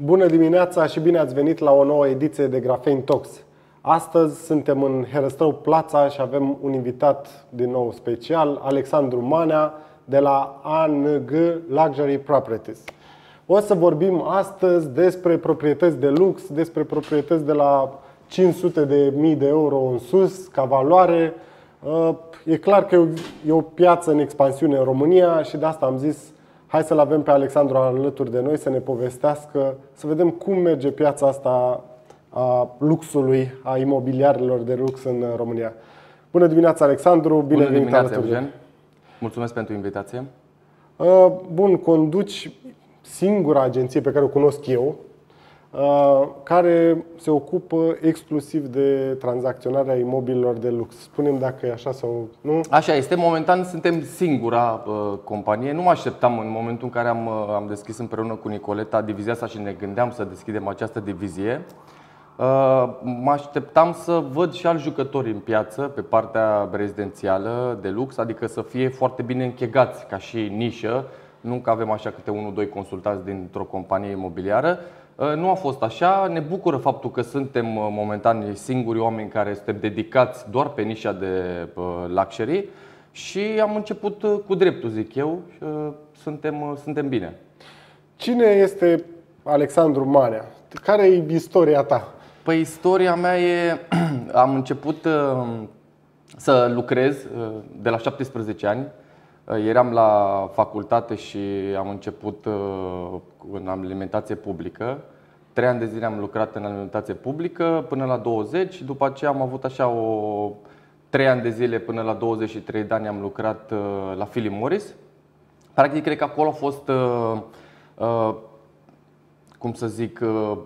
Bună dimineața și bine ați venit la o nouă ediție de Grafene Talks. Astăzi suntem în Herăstrău Plața și avem un invitat din nou special, Alexandru Manea de la ANG Luxury Properties. O să vorbim astăzi despre proprietăți de lux, despre proprietăți de la 500.000 de euro în sus ca valoare. E clar că e o piață în expansiune în România și de asta am zis hai să-l avem pe Alexandru alături de noi să ne povestească, să vedem cum merge piața asta a luxului, a imobiliarelor de lux în România. Bună dimineața, Alexandru! Bine venit alături de noi! Mulțumesc pentru invitație! Bun, conduci singura agenție pe care o cunosc eu, care se ocupă exclusiv de tranzacționarea imobililor de lux. Spune-mi dacă e așa sau nu. Așa este, momentan suntem singura companie. Nu mă așteptam în momentul în care am deschis împreună cu Nicoleta divizia asta și ne gândeam să deschidem această divizie. Mă așteptam să văd și alți jucători în piață pe partea rezidențială de lux, adică să fie foarte bine închegați ca și nișă, nu că avem așa câte 1-2 consultanți dintr-o companie imobiliară. Nu a fost așa, ne bucură faptul că suntem momentan singurii oameni care suntem dedicați doar pe nișa de luxury și am început cu dreptul, zic eu, suntem bine. Cine este Alexandru Manea? Care e istoria ta? Păi istoria mea e, am început să lucrez de la 17 ani. Eram la facultate și am început în alimentație publică. 3 ani de zile am lucrat în alimentație publică până la 20. După aceea am avut așa 3 ani de zile până la 23 de ani am lucrat la Philip Morris. Practic cred că acolo a fost, cum să zic,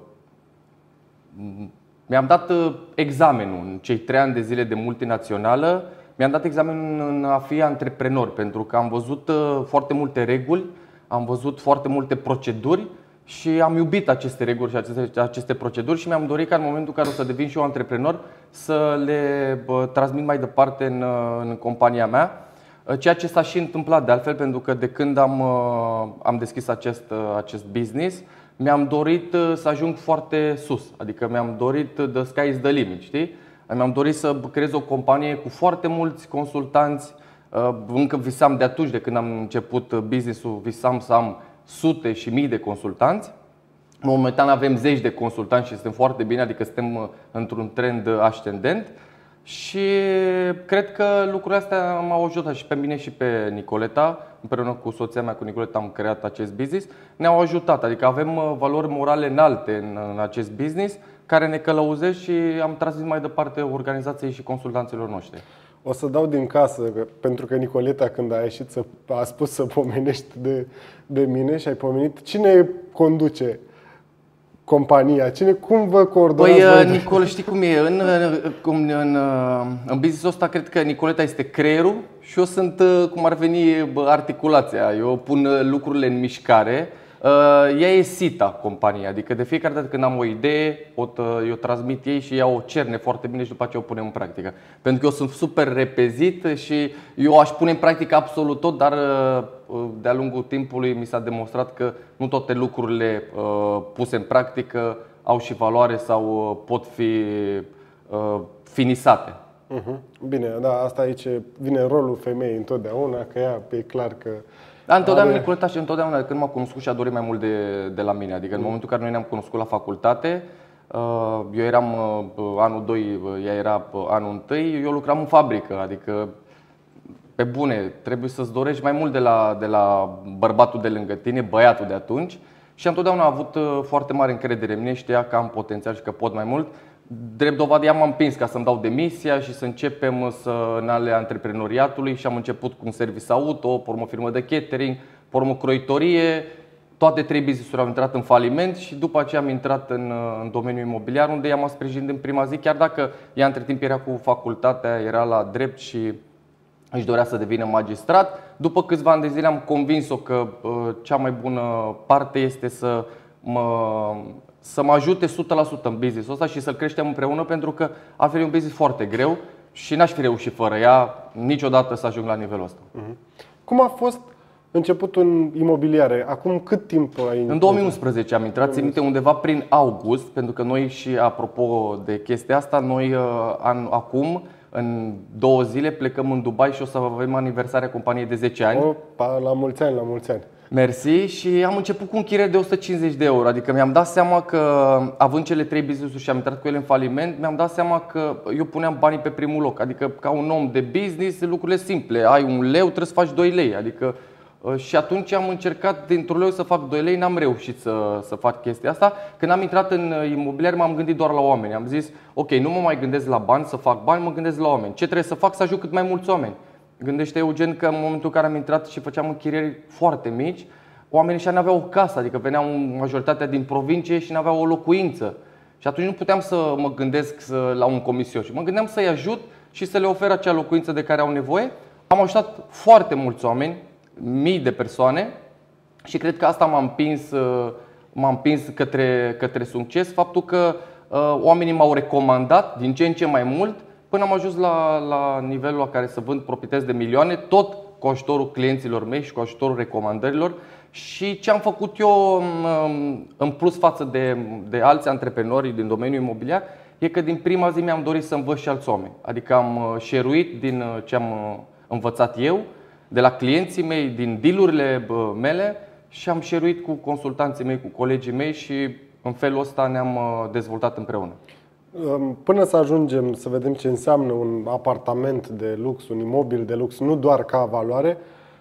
mi-am dat examenul în cei 3 ani de zile de multinațională. Mi-am dat examenul în a fi antreprenor, pentru că am văzut foarte multe reguli, am văzut foarte multe proceduri și am iubit aceste reguli și aceste proceduri și mi-am dorit ca în momentul în care o să devin și eu antreprenor să le transmit mai departe în compania mea. Ceea ce s-a și întâmplat de altfel, pentru că de când am deschis acest business, mi-am dorit să ajung foarte sus, adică mi-am dorit the sky is the limit, știi? Mi-am dorit să creez o companie cu foarte mulți consultanți. Încă visam de atunci, de când am început business-ul, visam să am sute și mii de consultanți. Momentan avem zeci de consultanți și suntem foarte bine, adică suntem într-un trend ascendent. Și cred că lucrurile astea m-au ajutat și pe mine și pe Nicoleta. Împreună cu soția mea, cu Nicoleta, am creat acest business. Ne-au ajutat, adică avem valori morale înalte în acest business care ne călăuzesc și am transmis mai departe organizației și consultanților noștri. O să dau din casă, pentru că Nicoleta, când a ieșit, a spus să pomenești de mine și ai pomenit. Cine conduce compania? Cum vă coordonați? Păi, Nicol, știi cum e? În business-ul ăsta cred că Nicoleta este creierul și eu sunt, cum ar veni, articulația. Eu pun lucrurile în mișcare. Ea e sita compania, adică de fiecare dată când am o idee, eu transmit ei și ea o cerne foarte bine și după aceea o punem în practică. Pentru că eu sunt super repezit și eu aș pune în practică absolut tot, dar de-a lungul timpului mi s-a demonstrat că nu toate lucrurile puse în practică au și valoare sau pot fi finisate. Bine, da, asta aici vine rolul femeii întotdeauna, că ea e clar că... Da, întotdeauna Nicoleta și întotdeauna când m-a cunoscut și a dorit mai mult de la mine. Adică în momentul în care noi ne-am cunoscut la facultate, eu eram anul 2, ea era anul 1, eu lucram în fabrică. Adică, pe bune, trebuie să-ți dorești mai mult de la bărbatul de lângă tine, băiatul de atunci. Și întotdeauna a avut foarte mare încredere în mine, știa că am potențial și că pot mai mult. Drept dovadă, ea m-a împins ca să-mi dau demisia și să începem în ale antreprenoriatului și am început cu un service auto, pe urmă o firmă de catering, pe urmă croitorie. Toate 3 business-uri au intrat în faliment și după aceea am intrat în domeniul imobiliar, unde ea m-a sprijinit în prima zi, chiar dacă ea între timp era cu facultatea, era la drept și își dorea să devină magistrat. După câțiva ani de zile am convins-o că cea mai bună parte este să mă ajute 100% în business-ul ăsta și să-l creștem împreună, pentru că altfel e un business foarte greu și n-aș fi reușit fără ea niciodată să ajung la nivelul ăsta. Cum a fost început în imobiliare. Acum cât timp ai intrat? În 2011 am intrat, țin minte, undeva prin august, pentru că noi și apropo de chestia asta, noi acum, în 2 zile, plecăm în Dubai și o să avem aniversarea companiei de 10 ani. Opa, la mulți ani, la mulți ani. Mersi, și am început cu un chirie de 150 de euro. Adică mi-am dat seama că, având cele 3 business-uri și am intrat cu ele în faliment, mi-am dat seama că eu puneam banii pe primul loc. Adică ca un om de business, lucrurile simple. Ai 1 leu, trebuie să faci 2 lei. Adică, și atunci am încercat dintr-un leu să fac 2 lei, n-am reușit să fac chestia asta. Când am intrat în imobiliar, m-am gândit doar la oameni. Am zis, ok, nu mă mai gândesc la bani, să fac bani, mă gândesc la oameni. Ce trebuie să fac? Să ajut cât mai mulți oameni. Gândește, Eugen, că în momentul în care am intrat și făceam închirieri foarte mici, oamenii și n-aveau o casă, adică veneau majoritatea din provincie și n-aveau o locuință. Și atunci nu puteam să mă gândesc la un comision. Și mă gândeam să-i ajut și să le ofer acea locuință de care au nevoie. Am ajutat foarte mulți oameni, mii de persoane, și cred că asta m-a împins către succes. Faptul că oamenii m-au recomandat din ce în ce mai mult, până am ajuns la nivelul la care să vând proprietăți de milioane, tot cu ajutorul clienților mei și cu ajutorul recomandărilor. Și ce am făcut eu în plus față de alți antreprenori din domeniul imobiliar e că din prima zi mi-am dorit să învăț și alți oameni. Adică am share-uit din ce am învățat eu, de la clienții mei, din deal-urile mele, și am share-uit cu consultanții mei, cu colegii mei, și în felul ăsta ne-am dezvoltat împreună. Până să ajungem să vedem ce înseamnă un apartament de lux, un imobil de lux, nu doar ca valoare,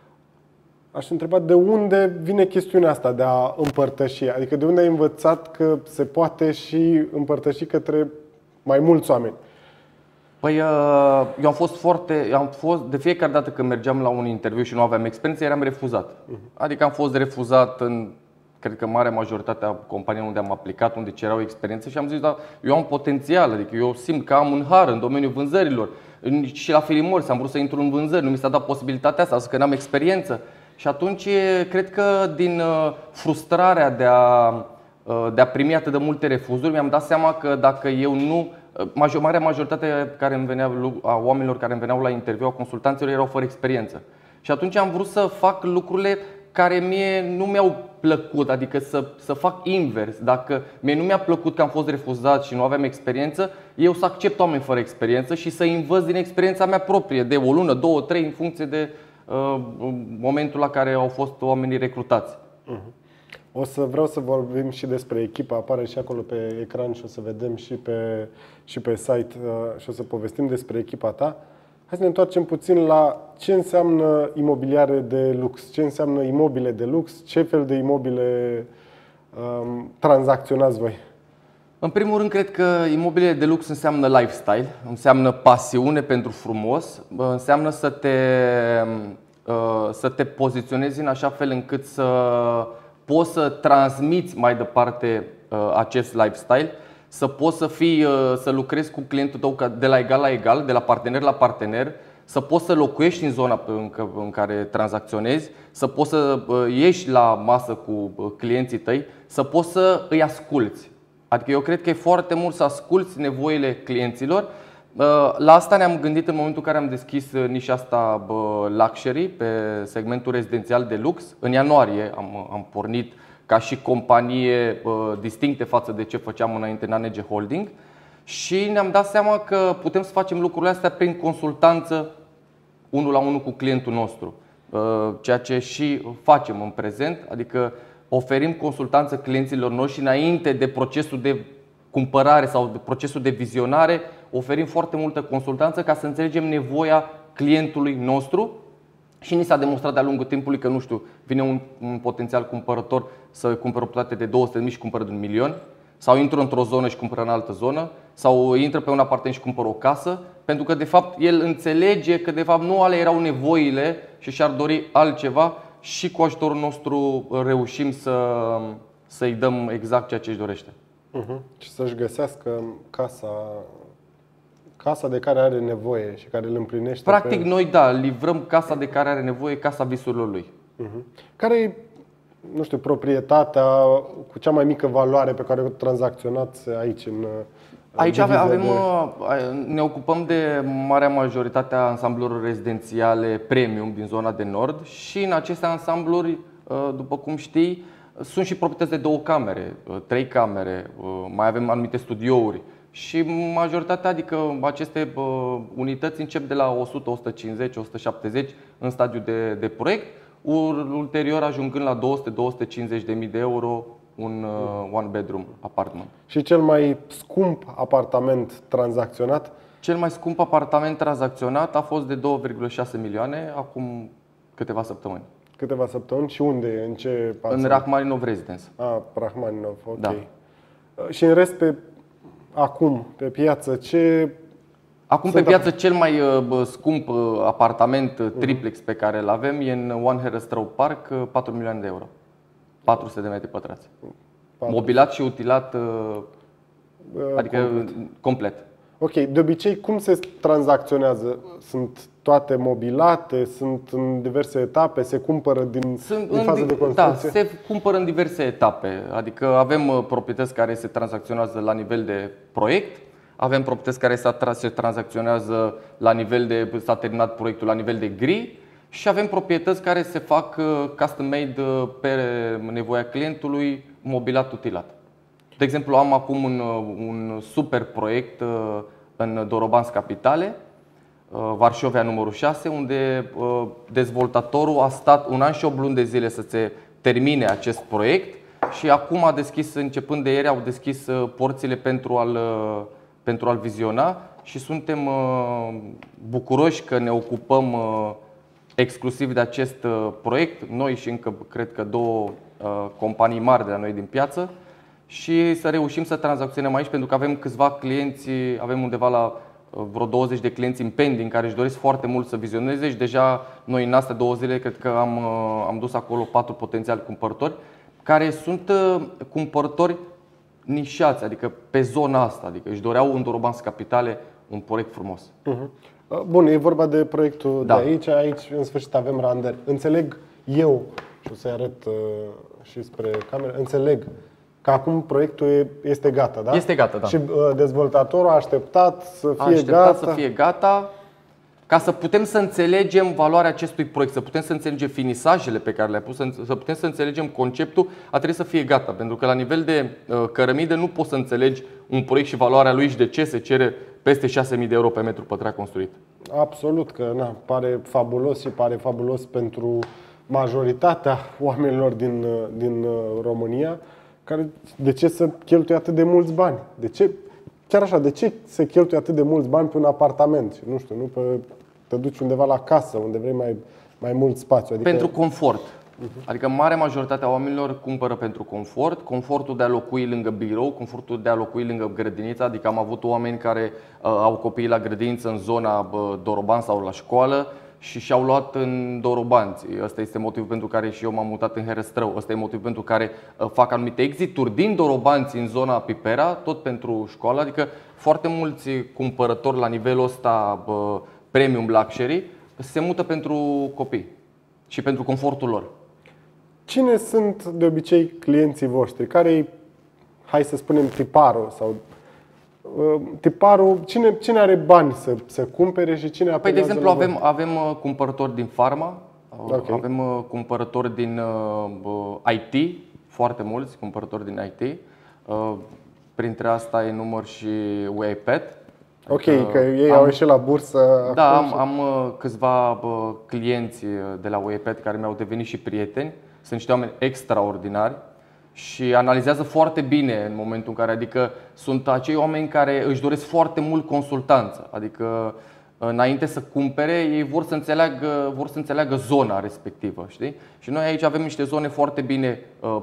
aș întreba de unde vine chestiunea asta de a împărtăși. Adică de unde ai învățat că se poate și împărtăși către mai mulți oameni? Păi eu am fost de fiecare dată când mergeam la un interviu și nu aveam experiență, eram refuzat. Adică am fost refuzat în, cred că, marea majoritate a companiilor unde am aplicat, unde cereau experiență, și am zis, da, eu am potențial, adică eu simt că am un har în domeniul vânzărilor. Și la Philip Morris am vrut să intru în vânzări, nu mi s-a dat posibilitatea asta, că n-am experiență. Și atunci cred că din frustrarea de a primi atât de multe refuzuri, mi-am dat seama că dacă eu nu... Marea majoritate a oamenilor care îmi veneau la interviu, a consultanților, erau fără experiență. Și atunci am vrut să fac lucrurile care mie nu mi-au plăcut, adică să fac invers. Dacă mie nu mi-a plăcut că am fost refuzat și nu aveam experiență, eu să accept oameni fără experiență și să învăț din experiența mea proprie, de o lună, 2, 3, în funcție de momentul la care au fost oamenii recrutați. Vreau să vorbim și despre echipa, apare și acolo pe ecran și o să vedem și pe site și o să povestim despre echipa ta. Hai să ne întoarcem puțin la ce înseamnă imobiliare de lux, ce înseamnă imobile de lux, ce fel de imobile tranzacționați voi. În primul rând, cred că imobiliile de lux înseamnă lifestyle, înseamnă pasiune pentru frumos, înseamnă să te poziționezi în așa fel încât să poți să transmiți mai departe acest lifestyle, să poți să lucrezi cu clientul tău de la egal la egal, de la partener la partener, să poți să locuiești în zona în care tranzacționezi, să poți să ieși la masă cu clienții tăi, să poți să îi asculți. Adică eu cred că e foarte mult să asculți nevoile clienților. La asta ne-am gândit în momentul în care am deschis nișa asta luxury pe segmentul rezidențial de lux. În ianuarie am pornit ca și companie distincte față de ce făceam înainte în ANG Holding, și ne-am dat seama că putem să facem lucrurile astea prin consultanță 1 la 1 cu clientul nostru, ceea ce și facem în prezent, adică oferim consultanță clienților noștri înainte de procesul de cumpărare sau de procesul de vizionare. Oferim foarte multă consultanță ca să înțelegem nevoia clientului nostru. Și ni s-a demonstrat de-a lungul timpului că, nu știu, vine un potențial cumpărător să cumpere o proprietate de 200.000 și cumpără de 1 milion, sau intră într-o zonă și cumpără în altă zonă, sau intră pe un apartament și cumpără o casă, pentru că de fapt el înțelege că de fapt nu ale erau nevoile și și-ar dori altceva, și cu ajutorul nostru reușim să-i dăm exact ceea ce își dorește. Și să-și găsească casa de care are nevoie și care îl împlinește. Practic noi livrăm casa de care are nevoie, casa visurilor lui. Care e, nu știu, proprietatea cu cea mai mică valoare pe care o tranzacționați aici Aici diviză ne ocupăm de marea majoritate a ansamblurilor rezidențiale premium din zona de nord și în aceste ansambluri, după cum știi, sunt și proprietăți de 2 camere, 3 camere, mai avem anumite studiouri și majoritatea, adică aceste unități încep de la 100, 150, 170 în stadiu de proiect, ulterior ajungând la 200-250 de mii de euro un one bedroom apartment. Și cel mai scump apartament tranzacționat? Cel mai scump apartament tranzacționat a fost de 2,6 milioane acum câteva săptămâni. Câteva săptămâni și unde? În ce În Rachmaninov Residence. Rachmaninov, ok. Da. Și în rest, acum, pe piață, ce... Acum pe piață cel mai scump apartament triplex pe care îl avem e în One Herăstrău Park, 4 milioane de euro. 400 de metri pătrați. Mobilat și utilat, adică complet. Ok, de obicei cum se tranzacționează? Sunt toate mobilate, sunt în diverse etape, se cumpără din fază de construcție? Da, se cumpără în diverse etape. Adică avem proprietăți care se tranzacționează la nivel de proiect, avem proprietăți care se tranzacționează la nivel de, s-a terminat proiectul la nivel de gri și avem proprietăți care se fac custom-made pe nevoia clientului, mobilat utilat. De exemplu, am acum un super proiect în Dorobanți Capitale, Varșovia numărul 6, unde dezvoltatorul a stat 1 an și 8 luni de zile să se termine acest proiect și acum a deschis, începând de ieri, au deschis porțile pentru a-l viziona și suntem bucuroși că ne ocupăm exclusiv de acest proiect, noi și încă cred că 2 companii mari de la noi din piață, și să reușim să tranzacționăm aici, pentru că avem câțiva clienți, avem undeva la vreo 20 de clienți în pending care își doresc foarte mult să vizioneze și deja noi în astea 2 zile cred că am dus acolo 4 potențiali cumpărători care sunt cumpărători nișați, adică pe zona asta, adică își doreau în Dorobanți Capitale un proiect frumos. Bun, e vorba de proiectul de aici. Aici, în sfârșit, avem randări. Înțeleg eu, și o să-i arăt și spre cameră, înțeleg că acum proiectul este gata, da? Este gata, da. Și dezvoltatorul a așteptat să fie gata. Ca să putem să înțelegem valoarea acestui proiect, să putem să înțelegem finisajele pe care le-ai pus, să putem să înțelegem conceptul, a trebuit să fie gata. Pentru că la nivel de cărămidă nu poți să înțelegi un proiect și valoarea lui și de ce se cere peste 6.000 de euro pe metru pătrat construit. Absolut, că pare fabulos și pare fabulos pentru majoritatea oamenilor din România. De ce să cheltuie atât de mulți bani? Chiar așa, de ce se cheltuie atât de mulți bani pe un apartament? Nu știu, te duci undeva la casă, unde vrei mai mult spațiu. Adică... Pentru confort. Adică marea majoritate a oamenilor cumpără pentru confort, confortul de a locui lângă birou, confortul de a locui lângă grădiniță. Adică am avut oameni care au copiii la grădiniță în zona Dorobanți sau la școală și și-au luat în Dorobanți. Ăsta este motivul pentru care și eu m-am mutat în Herăstrău. Ăsta e motivul pentru care fac anumite exituri din Dorobanți în zona Pipera, tot pentru școală. Adică foarte mulți cumpărători la nivelul ăsta premium luxury se mută pentru copii și pentru confortul lor. Cine sunt de obicei clienții voștri? Care-i, hai să spunem, tiparul sau tiparul, cine are bani să cumpere și cine apelează? De exemplu, avem cumpărători din pharma, avem cumpărători din IT, foarte mulți cumpărători din IT. Printre asta e număr și UiPath. Ok, că ei au ieșit la bursă. Da, am câțiva clienți de la UiPath care mi-au devenit și prieteni. Sunt niște oameni extraordinari și analizează foarte bine în momentul în care, adică sunt acei oameni care își doresc foarte mult consultanță. Adică înainte să cumpere, ei vor să înțeleagă zona respectivă, știi? Și noi aici avem niște zone foarte bine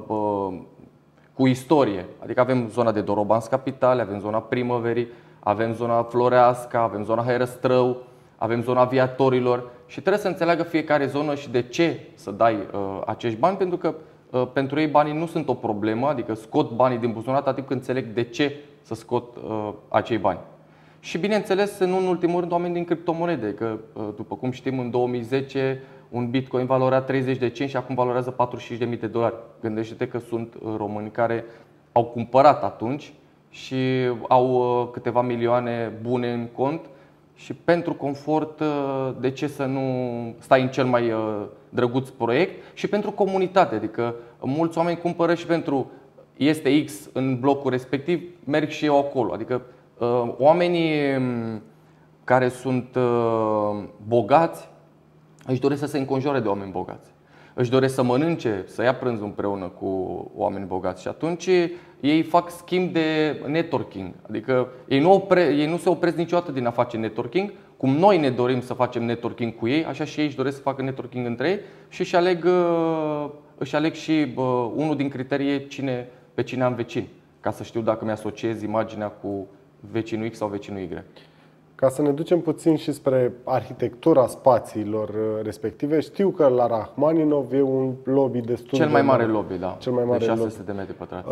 cu istorie. Adică avem zona de Dorobanți Capitale, avem zona Primăverii, avem zona Floreasca, avem zona Herăstrău, avem zona Aviatorilor și trebuie să înțeleagă fiecare zonă și de ce să dai acești bani, pentru că pentru ei banii nu sunt o problemă, adică scot banii din buzunar atât timp când înțeleg de ce să scot acei bani. Și bineînțeles, nu în ultimul rând, oameni din criptomonede, că după cum știm, în 2010 un Bitcoin valora 30 de cenți și acum valorează $45.000. Gândește-te că sunt români care au cumpărat atunci și au câteva milioane bune în cont și pentru confort, de ce să nu stai în cel mai drăguț proiect și pentru comunitate, adică mulți oameni cumpără și pentru este X în blocul respectiv, merg și eu acolo, adică oamenii care sunt bogați își doresc să se înconjoare de oameni bogați. Își doresc să mănânce, să ia prânzul împreună cu oameni bogați și atunci ei fac schimb de networking. Adică ei nu se opresc niciodată din a face networking. Cum noi ne dorim să facem networking cu ei, așa și ei își doresc să facă networking între ei și își aleg și unul din criterii pe cine am vecin, ca să știu dacă mi-asociez imaginea cu vecinul X sau vecinul Y. Ca să ne ducem puțin și spre arhitectura spațiilor respective, știu că la Rachmaninov e un lobby destul Cel mai mare lobby, da. Cel mai mare de 600 lobby. de metri pătrați.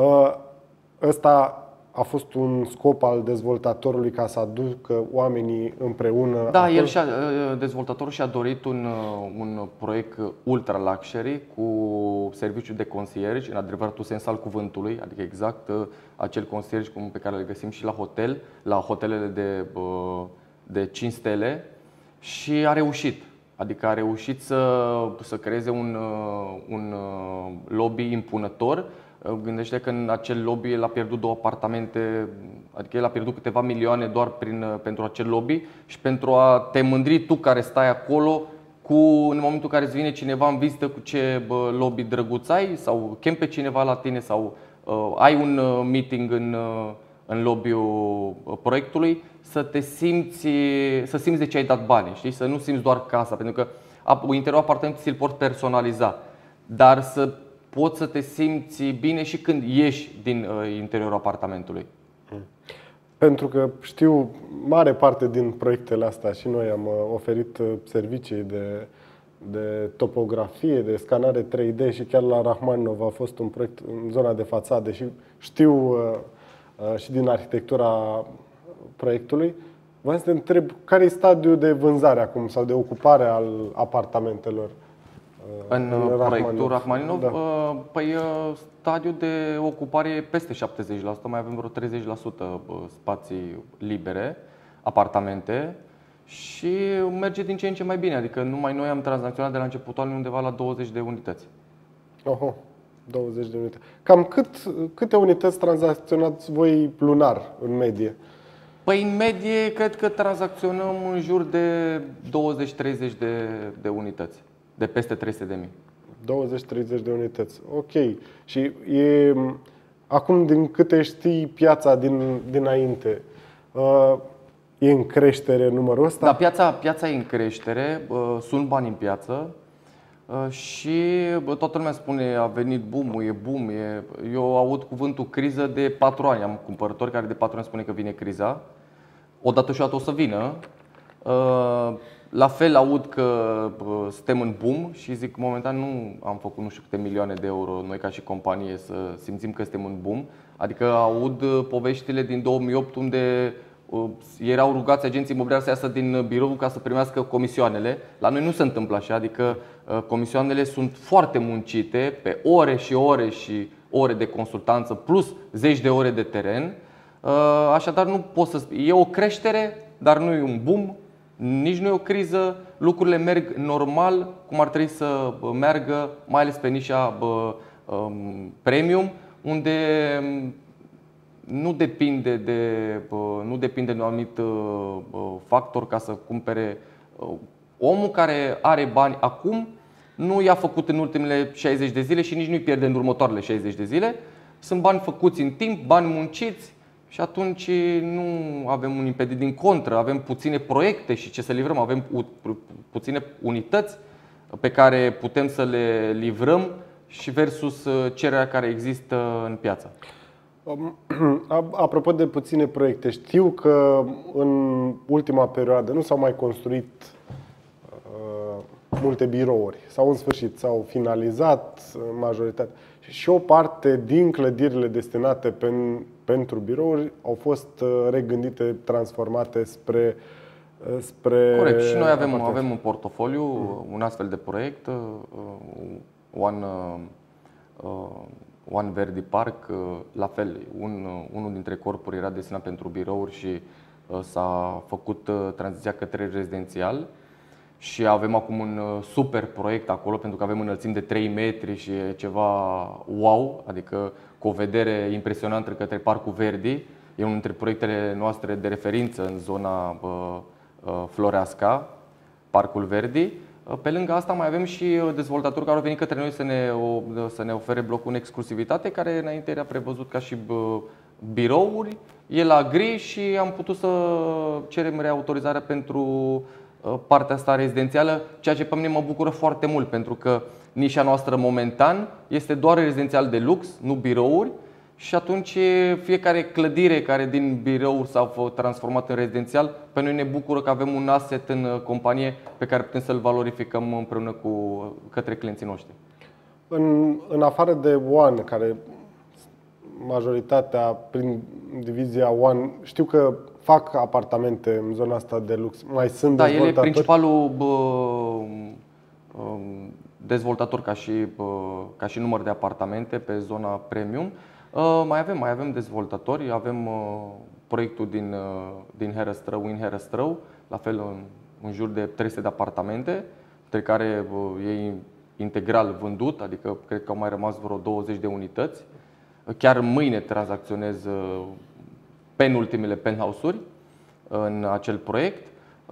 Ăsta a fost un scop al dezvoltatorului ca să aducă oamenii împreună. Da, dezvoltatorul și-a dorit un proiect ultra luxury cu serviciu de concierge, în adevăratul sens al cuvântului, adică exact acel concierge pe care îl găsim și la hotelele de 5 stele și a reușit. Adică a reușit să creeze un lobby impunător. Gândește că în acel lobby el a pierdut 2 apartamente, adică el a pierdut câteva milioane doar pentru acel lobby și pentru a te mândri tu care stai acolo în momentul în care îți vine cineva în vizită cu ce lobby drăguț ai sau chem pe cineva la tine sau ai un meeting în lobby-ul proiectului, să simți de ce ai dat bani, știi? Să nu simți doar casa, pentru că interiorul apartamentului ți-l poți personaliza, dar să poți să te simți bine și când ieși din interiorul apartamentului. Pentru că știu mare parte din proiectele astea și noi am oferit servicii de topografie, de scanare 3D și chiar la Rachmaninov a fost un proiect în zona de fațade și știu și din arhitectura proiectului. Vreau să te întreb care e stadiul de vânzare acum sau de ocupare al apartamentelor în proiectul Rachmaninov? Da. Păi stadiul de ocupare e peste 70%, mai avem vreo 30% spații libere, apartamente și merge din ce în ce mai bine. Adică numai noi am tranzacționat de la începutul anului undeva la 20 de unități. Oho, 20 de unități. Cam câte unități tranzacționați voi lunar în medie? Păi în medie cred că tranzacționăm în jur de 20-30 de unități. De peste 300.000. 20-30 de unități. Ok. Și acum, din câte știi piața dinainte, e în creștere numărul ăsta? Da, piața e în creștere, sunt bani în piață și toată lumea spune a venit boom-ul, e boom. Eu aud cuvântul criză de 4 ani. Am cumpărători care de 4 ani spune că vine criza. Odată și odată o să vină. La fel aud că suntem în boom și zic momentan nu am făcut nu știu câte milioane de euro noi ca și companie să simțim că suntem în boom. Adică aud poveștile din 2008 unde erau rugați agenții imobiliari să iasă din birou ca să primească comisioanele. La noi nu se întâmplă așa, adică comisioanele sunt foarte muncite pe ore și ore și ore de consultanță plus zeci de ore de teren. Așadar nu pot să spun. E o creștere, dar nu e un boom. Nici nu e o criză, lucrurile merg normal cum ar trebui să meargă, mai ales pe nișa premium, unde nu depinde de un anumit factor ca să cumpere. Omul care are bani acum nu i-a făcut în ultimele 60 de zile și nici nu-i pierde în următoarele 60 de zile. Sunt bani făcuți în timp, bani munciți. Și atunci nu avem un impedit, din contră, avem puține proiecte și ce să livrăm, avem puține unități pe care putem să le livrăm și versus cererea care există în piață. Apropo de puține proiecte, știu că în ultima perioadă nu s-au mai construit multe birouri sau în sfârșit s-au finalizat majoritatea și o parte din clădirile destinate pentru birouri au fost regândite, transformate spre Corect. Și noi avem un portofoliu, un astfel de proiect, One One Verdi Park, la fel, unul dintre corpuri era destinat pentru birouri și s-a făcut tranziția către rezidențial. Și avem acum un super proiect acolo, pentru că avem înălțimi de 3 metri și e ceva wow, adică cu o vedere impresionantă către Parcul Verdi. E unul dintre proiectele noastre de referință în zona Floreasca, Parcul Verdi. Pe lângă asta mai avem și dezvoltatori care au venit către noi să ne ofere blocul în exclusivitate, care înainte era prevăzut ca și birouri. E la gri și am putut să cerem reautorizarea pentru partea asta rezidențială, ceea ce pe mine mă bucură foarte mult, pentru că nișa noastră momentan este doar rezidențial de lux, nu birouri. Și atunci fiecare clădire care din birouri s-a transformat în rezidențial, pe noi ne bucură că avem un asset în companie pe care putem să-l valorificăm împreună către clienții noștri. În afară de One, care majoritatea prin divizia One, știu că fac apartamente în zona asta de lux. Mai sunt dezvoltatori? Da, el e principalul dezvoltator ca și număr de apartamente pe zona premium. Mai avem dezvoltatori, avem proiectul din Herăstrău, în Herăstrău, la fel în jur de 300 de apartamente, între care e integral vândut, adică cred că au mai rămas vreo 20 de unități. Chiar mâine tranzacționez penultimele penthouse-uri în acel proiect.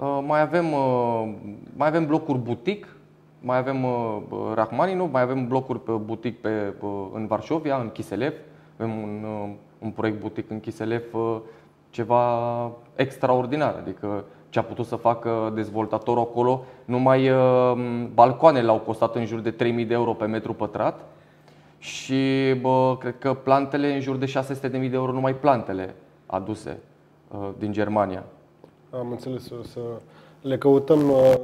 Mai avem blocuri boutique, mai avem Rachmaninov, mai avem blocuri pe boutique în Varșovia, în Kiselev. Avem un proiect boutique în Kiselev, ceva extraordinar, adică ce a putut să facă dezvoltatorul acolo, numai balcoanele au costat în jur de 3.000 de euro pe metru pătrat și cred că plantele în jur de 600.000 de euro, numai plantele aduse din Germania. Am înțeles, o să le căutăm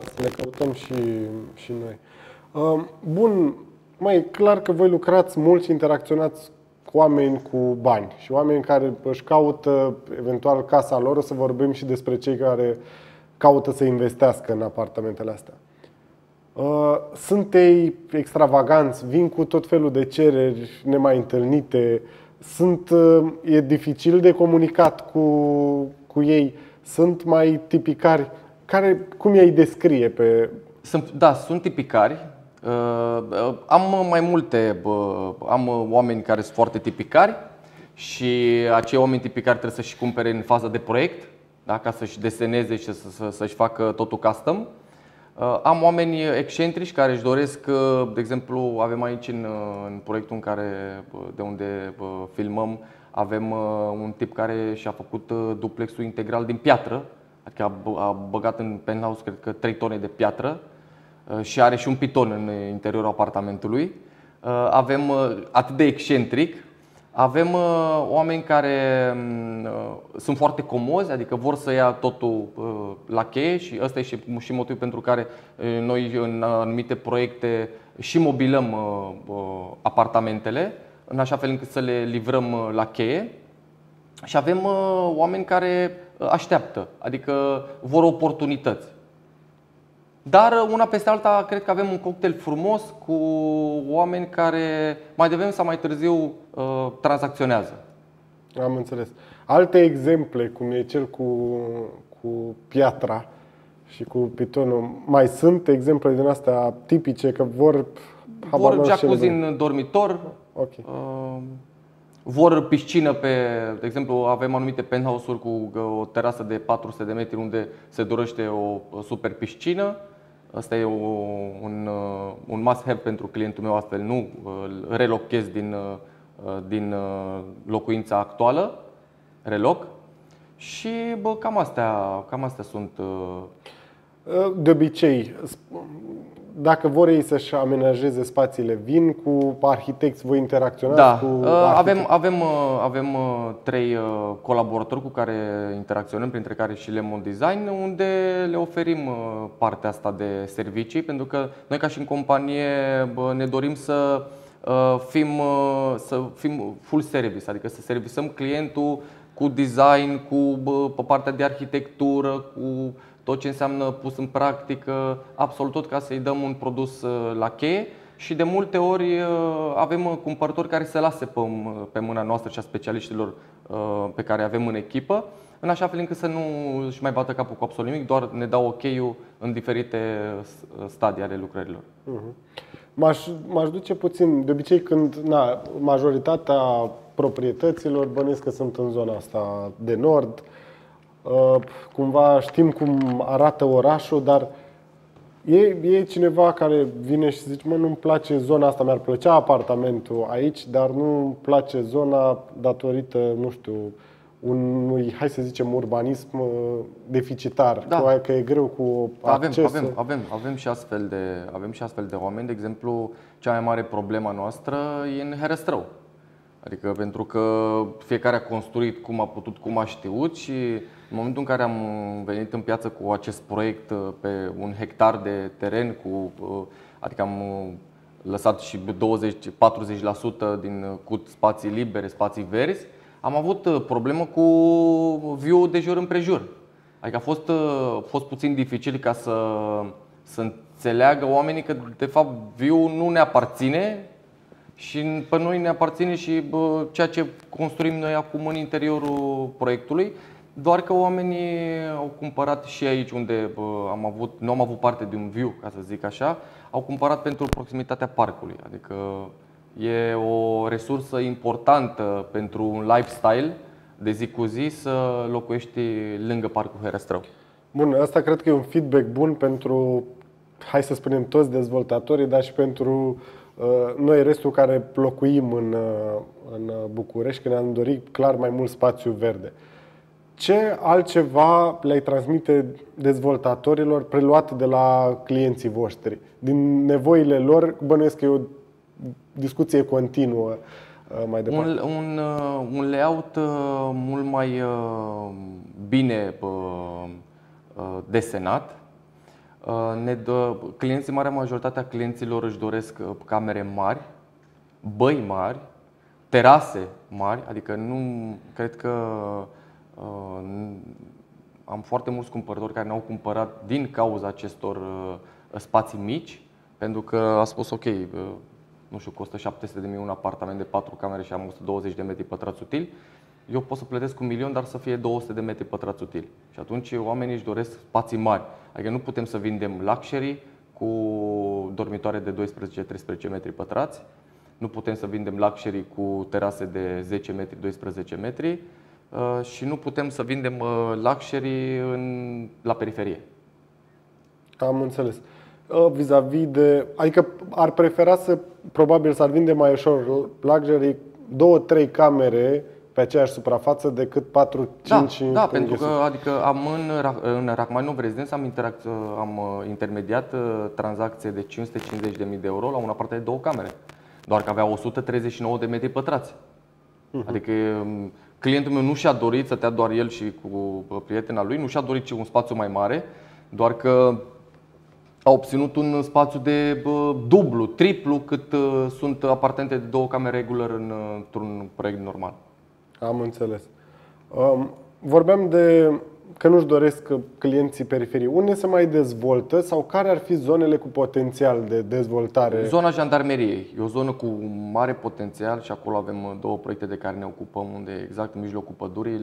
și noi. Bun, mai e clar că voi lucrați mult și interacționați cu oameni cu bani și oameni care își caută eventual casa lor. O să vorbim și despre cei care caută să investească în apartamentele astea. Sunt ei extravaganți, vin cu tot felul de cereri nemai întâlnite, e dificil de comunicat cu ei, sunt mai tipicari. Cum i-ai descrie sunt tipicari. Am mai multe, am oameni care sunt foarte tipicari și acei oameni tipicari trebuie să-și cumpere în faza de proiect, da? Ca să-și deseneze și să-și facă totul custom. Am oameni excentrici care își doresc, de exemplu, avem aici în proiectul de unde filmăm, avem un tip care și-a făcut duplexul integral din piatră, adică a băgat în penthouse, cred că 3 tone de piatră și are și un piton în interiorul apartamentului. Avem atât de excentric. Avem oameni care sunt foarte comozi, adică vor să ia totul la cheie și ăsta e și motivul pentru care noi în anumite proiecte și mobilăm apartamentele în așa fel încât să le livrăm la cheie. Și avem oameni care așteaptă, adică vor oportunități. Dar una peste alta, cred că avem un cocktail frumos cu oameni care mai devreme sau mai târziu tranzacționează. Am înțeles. Alte exemple, cum e cel cu piatra și cu pitonul, mai sunt exemple din astea tipice că vor jacuzzi în dormitor, okay. Vor piscină de exemplu, avem anumite penthouse-uri cu o terasă de 400 de metri unde se dorește o super piscină. Asta e un must-have pentru clientul meu, astfel nu îl relochez din locuința actuală, reloc. Și cam astea sunt. De obicei, dacă vor ei să-și amenajeze spațiile, vin cu arhitecți, voi interacționați cu arhitecți? Avem 3 colaboratori cu care interacționăm, printre care și Lemon Design, unde le oferim partea asta de servicii, pentru că noi ca și în companie ne dorim să fim full service, adică să servisăm clientul cu design, pe partea de arhitectură, cu tot ce înseamnă pus în practică, absolut tot, ca să-i dăm un produs la cheie. și de multe ori avem cumpărători care se lasă pe mâna noastră și a specialiștilor pe care avem în echipă, în așa fel încât să nu își mai bată capul cu absolut nimic, doar ne dau ok-ul în diferite stadii ale lucrărilor. M-aș duce puțin, de obicei când majoritatea proprietăților bănuiesc că sunt în zona asta de nord, cumva știm cum arată orașul, dar e cineva care vine și zice, mă, nu-mi place zona asta, mi-ar plăcea apartamentul aici, dar nu-mi place zona datorită, nu știu, unui, hai să zicem, urbanism deficitar, da. Că e greu cu accesul. Avem și astfel de oameni. De exemplu, cea mai mare problemă noastră e în Herăstrău. Adică pentru că fiecare a construit cum a putut, cum a știut și în momentul în care am venit în piață cu acest proiect pe 1 hectar de teren, adică am lăsat și 20-40% cu spații libere, spații verzi, am avut problemă cu view de jur împrejur. Adică a fost puțin dificil ca să înțeleagă oamenii că de fapt view nu ne aparține și pe noi ne aparține și ceea ce construim noi acum în interiorul proiectului. Doar că oamenii au cumpărat și aici unde nu am avut parte de un view, ca să zic așa, au cumpărat pentru proximitatea parcului. Adică e o resursă importantă pentru un lifestyle de zi cu zi să locuiești lângă Parcul Herăstrău. Bun, asta cred că e un feedback bun pentru, hai să spunem, toți dezvoltatorii, dar și pentru noi restul care locuim în București, că ne-am dorit clar mai mult spațiu verde. Ce altceva le-ai transmite dezvoltatorilor preluat de la clienții voștri? Din nevoile lor, bănuiesc că e o discuție continuă mai departe. Un layout mult mai bine desenat. Marea majoritatea clienților își doresc camere mari, băi mari, terase mari, adică nu cred că am foarte mulți cumpărători care ne-au cumpărat din cauza acestor spații mici, pentru că a spus ok, nu știu, costă 700.000 un apartament de 4 camere și am 120 de metri pătrați utili. Eu pot să plătesc 1.000.000, dar să fie 200 de metri pătrați utili. Și atunci oamenii își doresc spații mari. Adică nu putem să vindem luxury cu dormitoare de 12-13 metri pătrați. Nu putem să vindem luxury cu terase de 10 metri, 12 metri. Și nu putem să vindem luxury la periferie. Am înțeles. Vis-a-vis de, adică ar prefera probabil s-ar vinde mai ușor luxury 2-3 camere pe aceeași suprafață decât 4-5. Da, pentru că adică în Rachmaninov Residence am intermediat tranzacție de 550.000 de euro la un apartament de 2 camere. Doar că avea 139 de metri pătrați. Adică clientul meu nu și-a dorit, stătea doar el și cu prietena lui, nu și-a dorit un spațiu mai mare, doar că a obținut un spațiu de dublu, triplu cât sunt apartamente de 2 camere regular într-un proiect normal. Am înțeles. Vorbeam de că nu-și doresc clienții periferii. Unde se mai dezvoltă sau care ar fi zonele cu potențial de dezvoltare? Zona Jandarmeriei. E o zonă cu mare potențial și acolo avem 2 proiecte de care ne ocupăm, unde exact în mijlocul pădurii,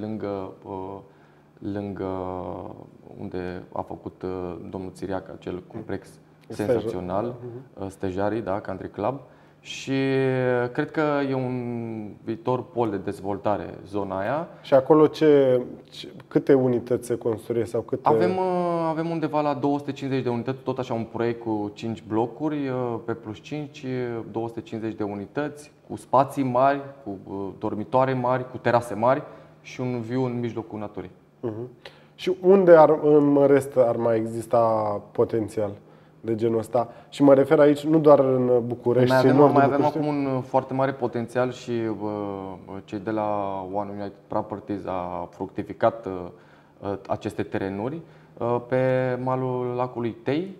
lângă unde a făcut domnul Țiriac acel complex senzațional, Stejarii, da, Country Club. Și cred că e un viitor pol de dezvoltare zona aia. Și acolo câte unități se construiesc? Sau câte... Avem undeva la 250 de unități, tot așa un proiect cu 5 blocuri, pe plus 5, 250 de unități, cu spații mari, cu dormitoare mari, cu terase mari și un view în mijlocul naturii. Și unde în rest ar mai exista potențial de genul ăsta? Și mă refer aici nu doar în București, ci în nordul Mai avem acum un foarte mare potențial și cei de la One United Properties a fructificat aceste terenuri pe malul lacului Tei,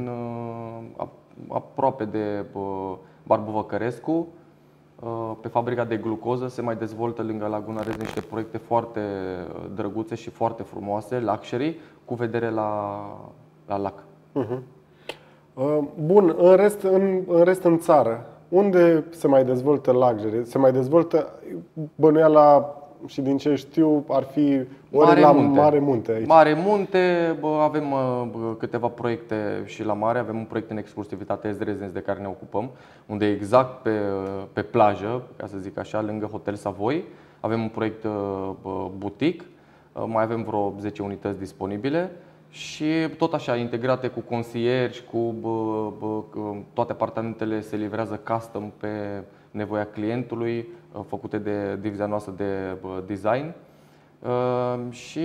aproape de Barbu Văcărescu. Pe fabrica de glucoză se mai dezvoltă lângă Laguna Rez niște proiecte foarte drăguțe și foarte frumoase, luxury, cu vedere la lac. Bun, în rest în țară, unde se mai dezvoltă luxury? Se mai dezvoltă, bănuiala, și din ce știu, ar fi ori la Mare Munte aici. Mare Munte, avem câteva proiecte și la mare. Avem un proiect în exclusivitate S-Residence de care ne ocupăm, unde exact pe plajă, ca să zic așa, lângă Hotel Savoy, avem un proiect butic. Mai avem vreo 10 unități disponibile și tot așa integrate cu concierge, cu toate apartamentele se livrează custom pe nevoia clientului, făcute de divizia noastră de design. Și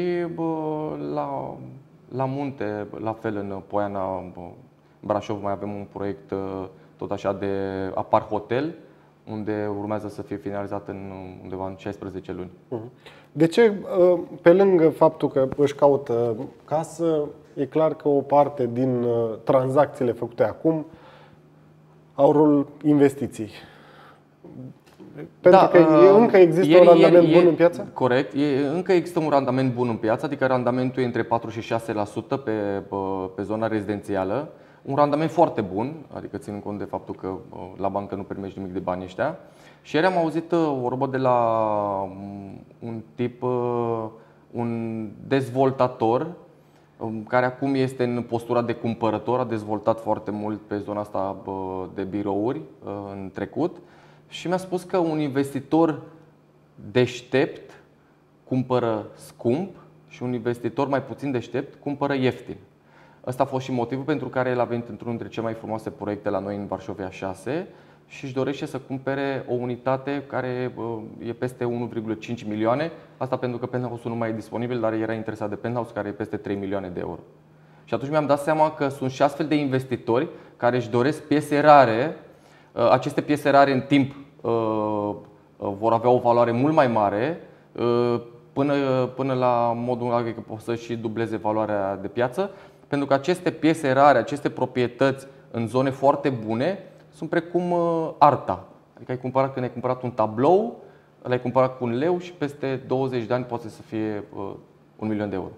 la munte, la fel în Poiana, Brașov, mai avem un proiect tot așa de apart hotel, unde urmează să fie finalizat în undeva în 16 luni. De ce, pe lângă faptul că își caută casă, e clar că o parte din tranzacțiile făcute acum au rol investiții? Pentru că încă există un randament bun în piață? Corect, încă există un randament bun în piață, adică randamentul e între 4 și 6% pe zona rezidențială. Un randament foarte bun, adică ținând cont de faptul că la bancă nu primești nimic de bani ăștia. Și ieri am auzit o vorbă de la un tip, un dezvoltator, care acum este în postura de cumpărător, a dezvoltat foarte mult pe zona asta de birouri în trecut și mi-a spus că un investitor deștept cumpără scump și un investitor mai puțin deștept cumpără ieftin. Ăsta a fost și motivul pentru care el a venit într-unul dintre cele mai frumoase proiecte la noi în Varșovia 6 și își dorește să cumpere o unitate care e peste 1,5 milioane. Asta pentru că penthouse-ul nu mai e disponibil, dar era interesat de penthouse care e peste 3 milioane de euro. Și atunci mi-am dat seama că sunt și astfel de investitori care își doresc piese rare. Aceste piese rare în timp vor avea o valoare mult mai mare, până la modul în care pot să și dubleze valoarea de piață. Pentru că aceste piese rare, aceste proprietăți în zone foarte bune sunt precum arta. Adică când ai cumpărat un tablou, l-ai cumpărat cu 1 leu și peste 20 de ani poate să fie 1 milion de euro.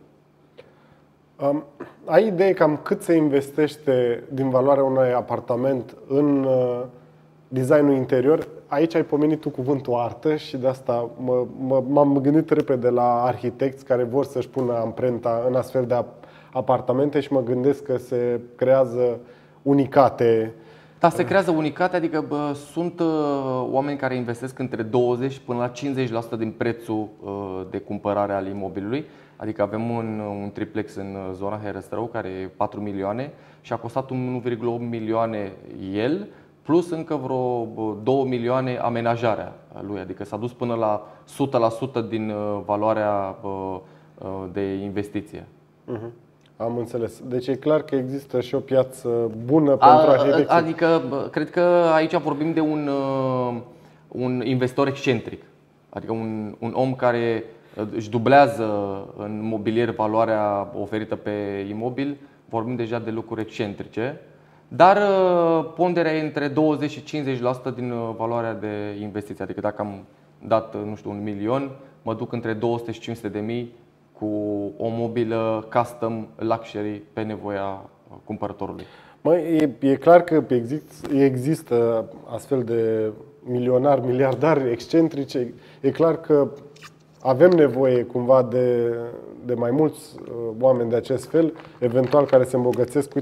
Ai idee cam cât se investește din valoarea unui apartament în designul interior? Aici ai pomenit tu cuvântul artă și de asta m-am gândit repede la arhitecți care vor să-și pună amprenta în astfel de apartamente și mă gândesc că se creează unicate. Da, se creează unicate, adică sunt oameni care investesc între 20 până la 50% din prețul de cumpărare al imobilului. Adică avem un triplex în zona Herăstrău care e 4 milioane și a costat 1,8 milioane el, plus încă vreo 2 milioane amenajarea lui. Adică s-a dus până la 100% din valoarea de investiție. Am înțeles. Deci e clar că există și o piață bună pentru arhitecție. Adică cred că aici vorbim de un investitor excentric. Adică un om care își dublează în mobilier valoarea oferită pe imobil. Vorbim deja de lucruri excentrice. Dar ponderea e între 20 și 50% din valoarea de investiție. Adică dacă am dat, nu știu, 1 milion, mă duc între 200 și 500 de mii cu o mobilă custom luxury pe nevoia cumpărătorului. E clar că există astfel de milionari, miliardari excentrici. E clar că avem nevoie cumva de mai mulți oameni de acest fel, eventual care se îmbogățesc,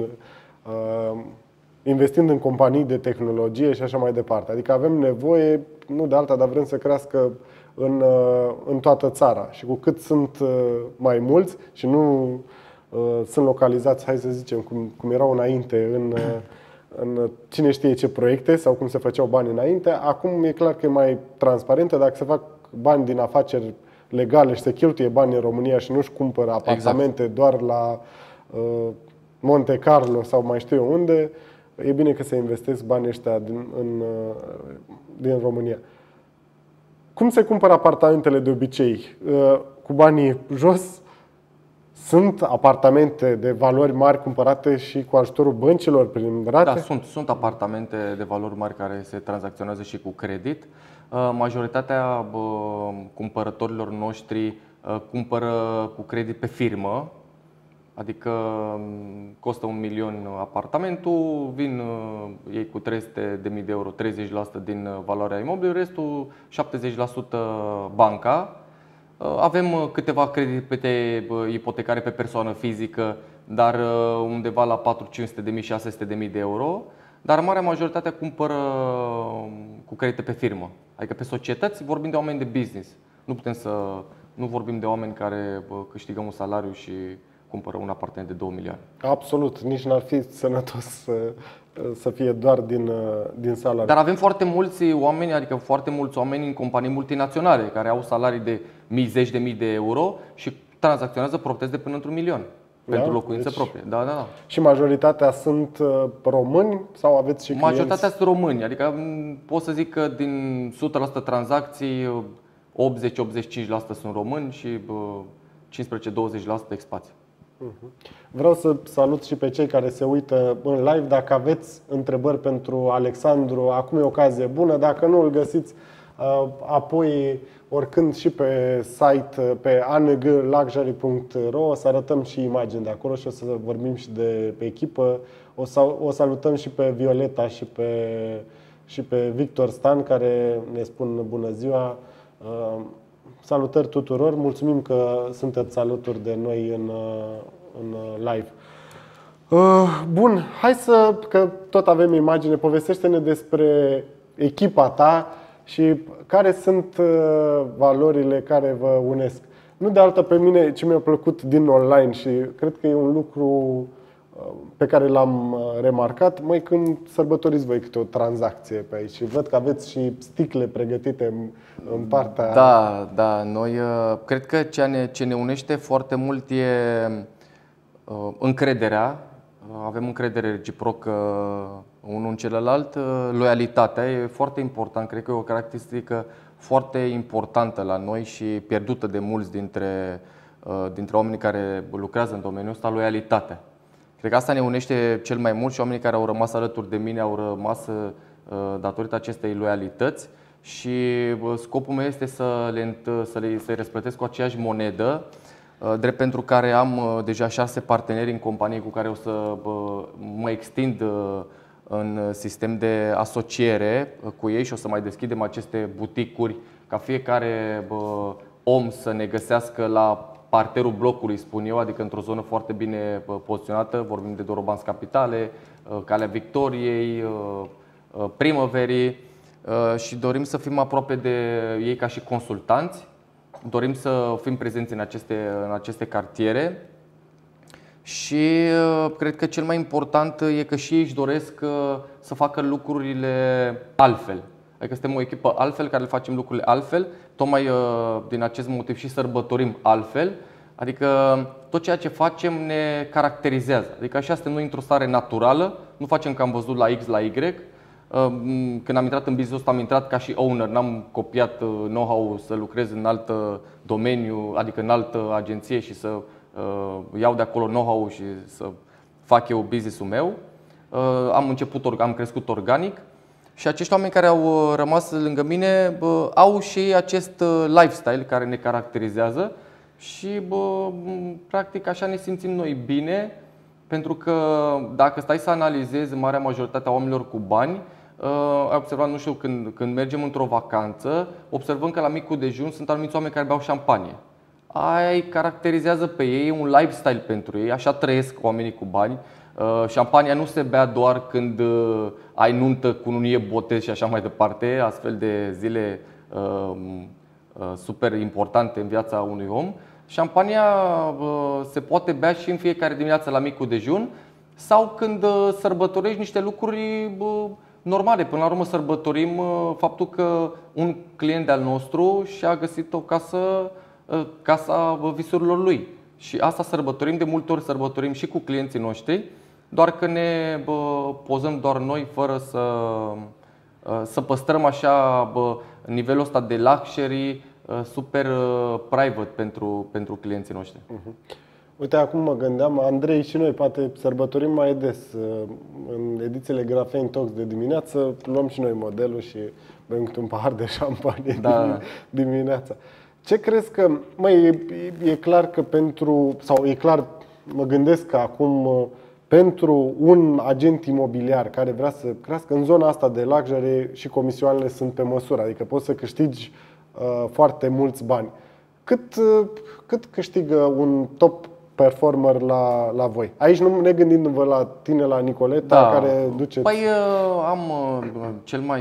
investind în companii de tehnologie și așa mai departe. Adică avem nevoie, nu de alta, dar vrem să crească în toată țara. Și cu cât sunt mai mulți și nu sunt localizați, hai să zicem, cum erau înainte în cine știe ce proiecte sau cum se făceau bani înainte, acum e clar că e mai transparentă. Dacă se fac bani din afaceri legale și se cheltuie bani în România și nu-și cumpără apartamente doar la Monte Carlo sau mai știu eu unde, e bine că se investesc banii ăștia din România. Cum se cumpără apartamentele de obicei? Cu banii jos? Sunt apartamente de valori mari cumpărate și cu ajutorul băncilor prin rate? Da, sunt apartamente de valori mari care se tranzacționează și cu credit. Majoritatea cumpărătorilor noștri cumpără cu credit pe firmă. Adică costă 1 milion apartamentul, vin ei cu 300.000 de euro, 30% din valoarea imobilului, restul 70% banca. Avem câteva credite ipotecare pe persoană fizică, dar undeva la 400.000-600.000 de euro. Dar marea majoritate cumpără cu credite pe firmă, adică pe societăți. Vorbim de oameni de business. Nu vorbim de oameni care câștigă un salariu și cumpără un apartament de 2 milioane. Absolut, nici n-ar fi sănătos să fie doar din salariu. Dar avem foarte mulți oameni, adică foarte mulți oameni în companii multinaționale care au salarii de mii, zeci de mii de euro și tranzacționează proprietăți de până într-un milion pentru locuință proprie. Da. Și majoritatea sunt români sau aveți și clienți? Majoritatea sunt români, adică pot să zic că din 100% tranzacții 80-85% sunt români și 15-20% expați. Vreau să salut și pe cei care se uită în live. Dacă aveți întrebări pentru Alexandru, acum e ocazie bună. Dacă nu, îl găsiți apoi oricând și pe site, pe angluxury.ro. O să arătăm și imagini de acolo și o să vorbim și de echipă. O salutăm și pe Violeta și pe Victor Stan, care ne spun bună ziua. Salutări tuturor, mulțumim că sunteți alături de noi în live. Bun, hai că tot avem imagine, povestește-ne despre echipa ta și care sunt valorile care vă unesc. Nu de altă, pe mine ce mi-a plăcut din online și cred că e un lucru pe care l-am remarcat, când sărbătoriți voi câte o tranzacție pe aici și văd că aveți și sticle pregătite în partea... Da, noi cred că ce ne unește foarte mult e încrederea. Avem încredere reciprocă unul în celălalt. Loialitatea e foarte important, cred că e o caracteristică foarte importantă la noi și pierdută de mulți dintre oamenii care lucrează în domeniul ăsta, loialitatea. Cred că asta ne unește cel mai mult și oamenii care au rămas alături de mine au rămas datorită acestei loialități și scopul meu este să-i răsplătesc cu aceeași monedă, drept pentru care am deja 6 parteneri în companie cu care o să mă extind în sistem de asociere cu ei și o să mai deschidem aceste buticuri ca fiecare om să ne găsească la parterul blocului, spun eu, adică într-o zonă foarte bine poziționată. Vorbim de Dorobanți Capitale, Calea Victoriei, Primăverii și dorim să fim aproape de ei ca și consultanți. Dorim să fim prezenți în aceste cartiere și cred că cel mai important e că și ei își doresc să facă lucrurile altfel. Adică suntem o echipă altfel, care le facem lucrurile altfel. Tocmai din acest motiv și sărbătorim altfel. Adică tot ceea ce facem ne caracterizează. Adică așa suntem noi într-o stare naturală. Nu facem că am văzut la X, la Y. Când am intrat în business ăsta, am intrat ca și owner. N-am copiat know-how să lucrez în alt domeniu, adică în altă agenție și să iau de acolo know-how și să fac eu business-ul meu. Am crescut organic. Și acești oameni care au rămas lângă mine au și acest lifestyle care ne caracterizează și practic așa ne simțim noi bine, pentru că dacă stai să analizezi marea majoritate a oamenilor cu bani, ai observat, nu știu, când mergem într-o vacanță, observăm că la micul dejun sunt anumiți oameni care beau șampanie. Aia îi caracterizează pe ei, e un lifestyle pentru ei, așa trăiesc oamenii cu bani. Șampania nu se bea doar când ai nuntă, cununie, botez și așa mai departe, astfel de zile super importante în viața unui om. Șampania se poate bea și în fiecare dimineață la micul dejun sau când sărbătorești niște lucruri normale. Până la urmă sărbătorim faptul că un client de-al nostru și-a găsit o casa visurilor lui. Și asta sărbătorim, de multe ori sărbătorim și cu clienții noștri, doar că ne pozăm doar noi fără să păstrăm așa nivelul ăsta de luxury super private pentru clienții noștri. Uite, acum mă gândeam, Andrei și noi poate sărbătorim mai des. În edițiile Grafene Talks de dimineață luăm și noi modelul și bem câte un pahar de șampanie dimineața. Ce crezi că, e clar că e clar mă gândesc că acum pentru un agent imobiliar care vrea să crească în zona asta de luxury și comisioanele sunt pe măsură, adică poți să câștigi foarte mulți bani. Cât câștigă un top performer la voi? Aici nu ne gândindu-vă la tine, la Nicoleta, care duceți... Păi am cel mai...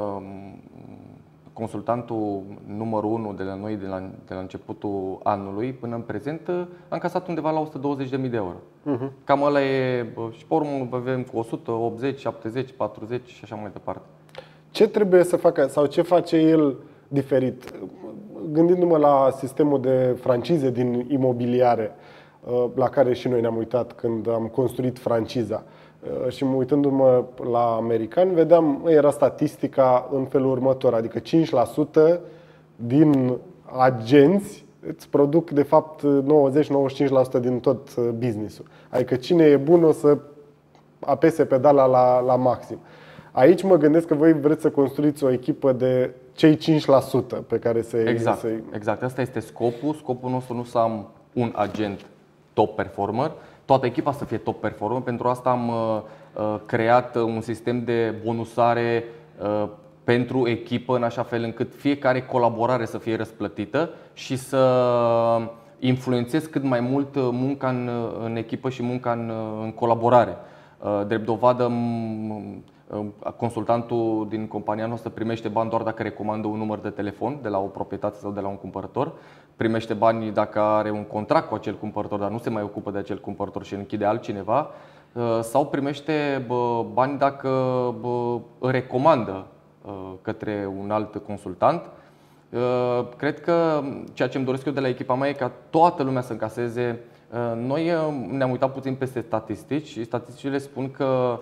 consultantul numărul 1 de la noi de la începutul anului până în prezent am casat undeva la 120.000 de euro. Cam ăla e, și pe urmă avem cu 180, 70, 40 și așa mai departe. Ce trebuie să facă sau ce face el diferit? Gândindu-mă la sistemul de francize din imobiliare, la care și noi ne-am uitat când am construit franciza. Și uitându-mă la americani, vedeam, era statistica în felul următor, adică 5% din agenți îți produc de fapt 90-95% din tot business-ul. Adică cine e bun o să apese pedala la maxim. Aici mă gândesc că voi vreți să construiți o echipă de cei 5% pe care să... Exact, asta este scopul. Scopul nostru nu să am un agent top performer, toată echipa să fie top performer. Pentru asta am creat un sistem de bonusare pentru echipă, în așa fel încât fiecare colaborare să fie răsplătită și să influențez cât mai mult munca în echipă și munca în colaborare. Drept dovadă, consultantul din compania noastră primește bani doar dacă recomandă un număr de telefon de la o proprietate sau de la un cumpărător. Primește bani dacă are un contract cu acel cumpărător, dar nu se mai ocupă de acel cumpărător și închide altcineva. Sau primește bani dacă recomandă către un alt consultant. Cred că ceea ce îmi doresc eu de la echipa mea e ca toată lumea să încaseze. Noi ne-am uitat puțin peste statistici și statisticile spun că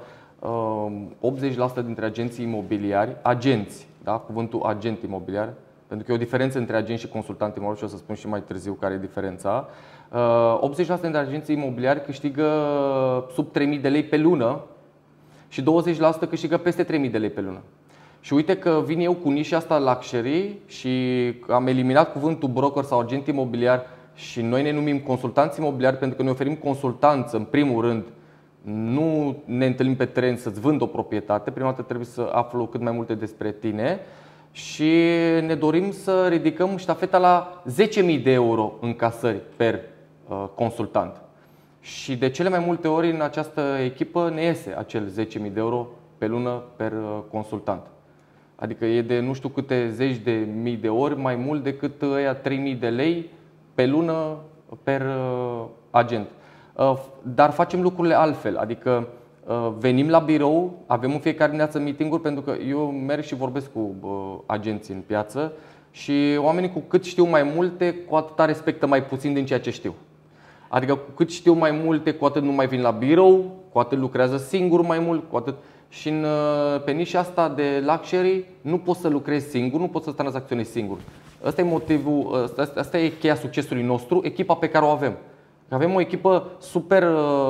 80% dintre agenții imobiliari, da? Cuvântul agent imobiliar, pentru că e o diferență între agent și consultant imobiliar și o să spun și mai târziu care e diferența. 80% dintre agenții imobiliari câștigă sub 3.000 de lei pe lună și 20% câștigă peste 3.000 de lei pe lună. Și uite că vin eu cu nișa asta luxury și am eliminat cuvântul broker sau agent imobiliar și noi ne numim consultanți imobiliari pentru că ne oferim consultanță în primul rând. Nu ne întâlnim pe teren să-ți vând o proprietate, prima dată trebuie să aflu cât mai multe despre tine și ne dorim să ridicăm ștafeta la 10.000 de euro încasări per consultant. Și de cele mai multe ori în această echipă ne iese acel 10.000 de euro pe lună per consultant. Adică e de nu știu câte zeci de mii de ori mai mult decât ăia 3.000 de lei pe lună per agent. Dar facem lucrurile altfel, adică venim la birou, avem în fiecare dimineață meeting-uri, pentru că eu merg și vorbesc cu agenții în piață și oamenii cu cât știu mai multe, cu atâta respectă mai puțin din ceea ce știu. Adică cu cât știu mai multe, cu atât nu mai vin la birou, cu atât lucrează singur mai mult, cu atât... Și pe nișa asta de luxury nu poți să lucrezi singur, nu poți să tranzacționezi singur. Asta e motivul, asta e cheia succesului nostru, echipa pe care o avem. Avem o echipă super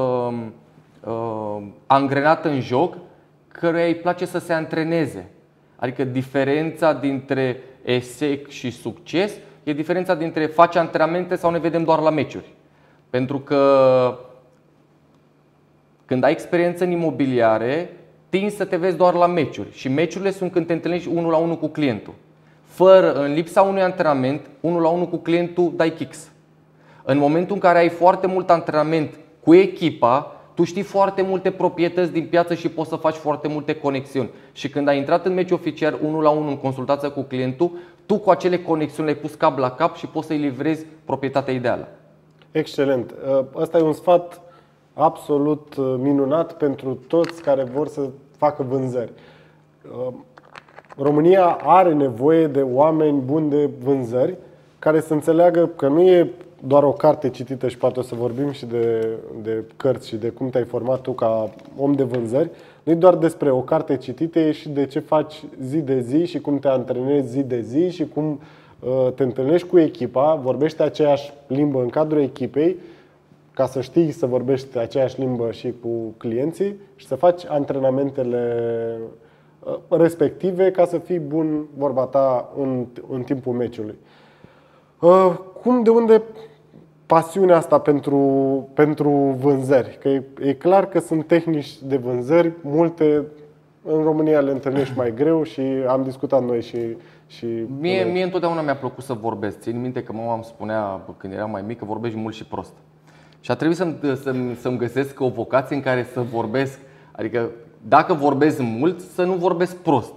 angrenată în joc, căreia îi place să se antreneze. Adică diferența dintre eșec și succes e diferența dintre faci antrenamente sau ne vedem doar la meciuri. Pentru că când ai experiență în imobiliare, tinzi să te vezi doar la meciuri. Și meciurile sunt când te întâlnești 1-1 cu clientul. În lipsa unui antrenament, 1-1 cu clientul dai kicks. În momentul în care ai foarte mult antrenament cu echipa, tu știi foarte multe proprietăți din piață și poți să faci foarte multe conexiuni. Și când ai intrat în meci oficial 1-1 în consultație cu clientul, tu cu acele conexiuni le-ai pus cap la cap și poți să-i livrezi proprietatea ideală. Excelent! Ăsta e un sfat absolut minunat pentru toți care vor să facă vânzări. România are nevoie de oameni buni de vânzări care să înțeleagă că nu e doar o carte citită și poate o să vorbim și de cărți și de cum te-ai format tu ca om de vânzări. Nu e doar despre o carte citită, e și de ce faci zi de zi și cum te antrenezi zi de zi și cum te întâlnești cu echipa, vorbești aceeași limbă în cadrul echipei ca să știi să vorbești aceeași limbă și cu clienții și să faci antrenamentele respective ca să fii bun, vorba ta, în timpul meciului. De unde pasiunea asta pentru vânzări? Că e clar că sunt tehnici de vânzări, multe în România le întâlnești mai greu și am discutat noi și Mie întotdeauna mi-a plăcut să vorbesc. Țin minte că mama îmi spunea când eram mai mic că vorbești mult și prost. Și a trebuit să-mi găsesc o vocație în care să vorbesc, adică dacă vorbesc mult, să nu vorbesc prost.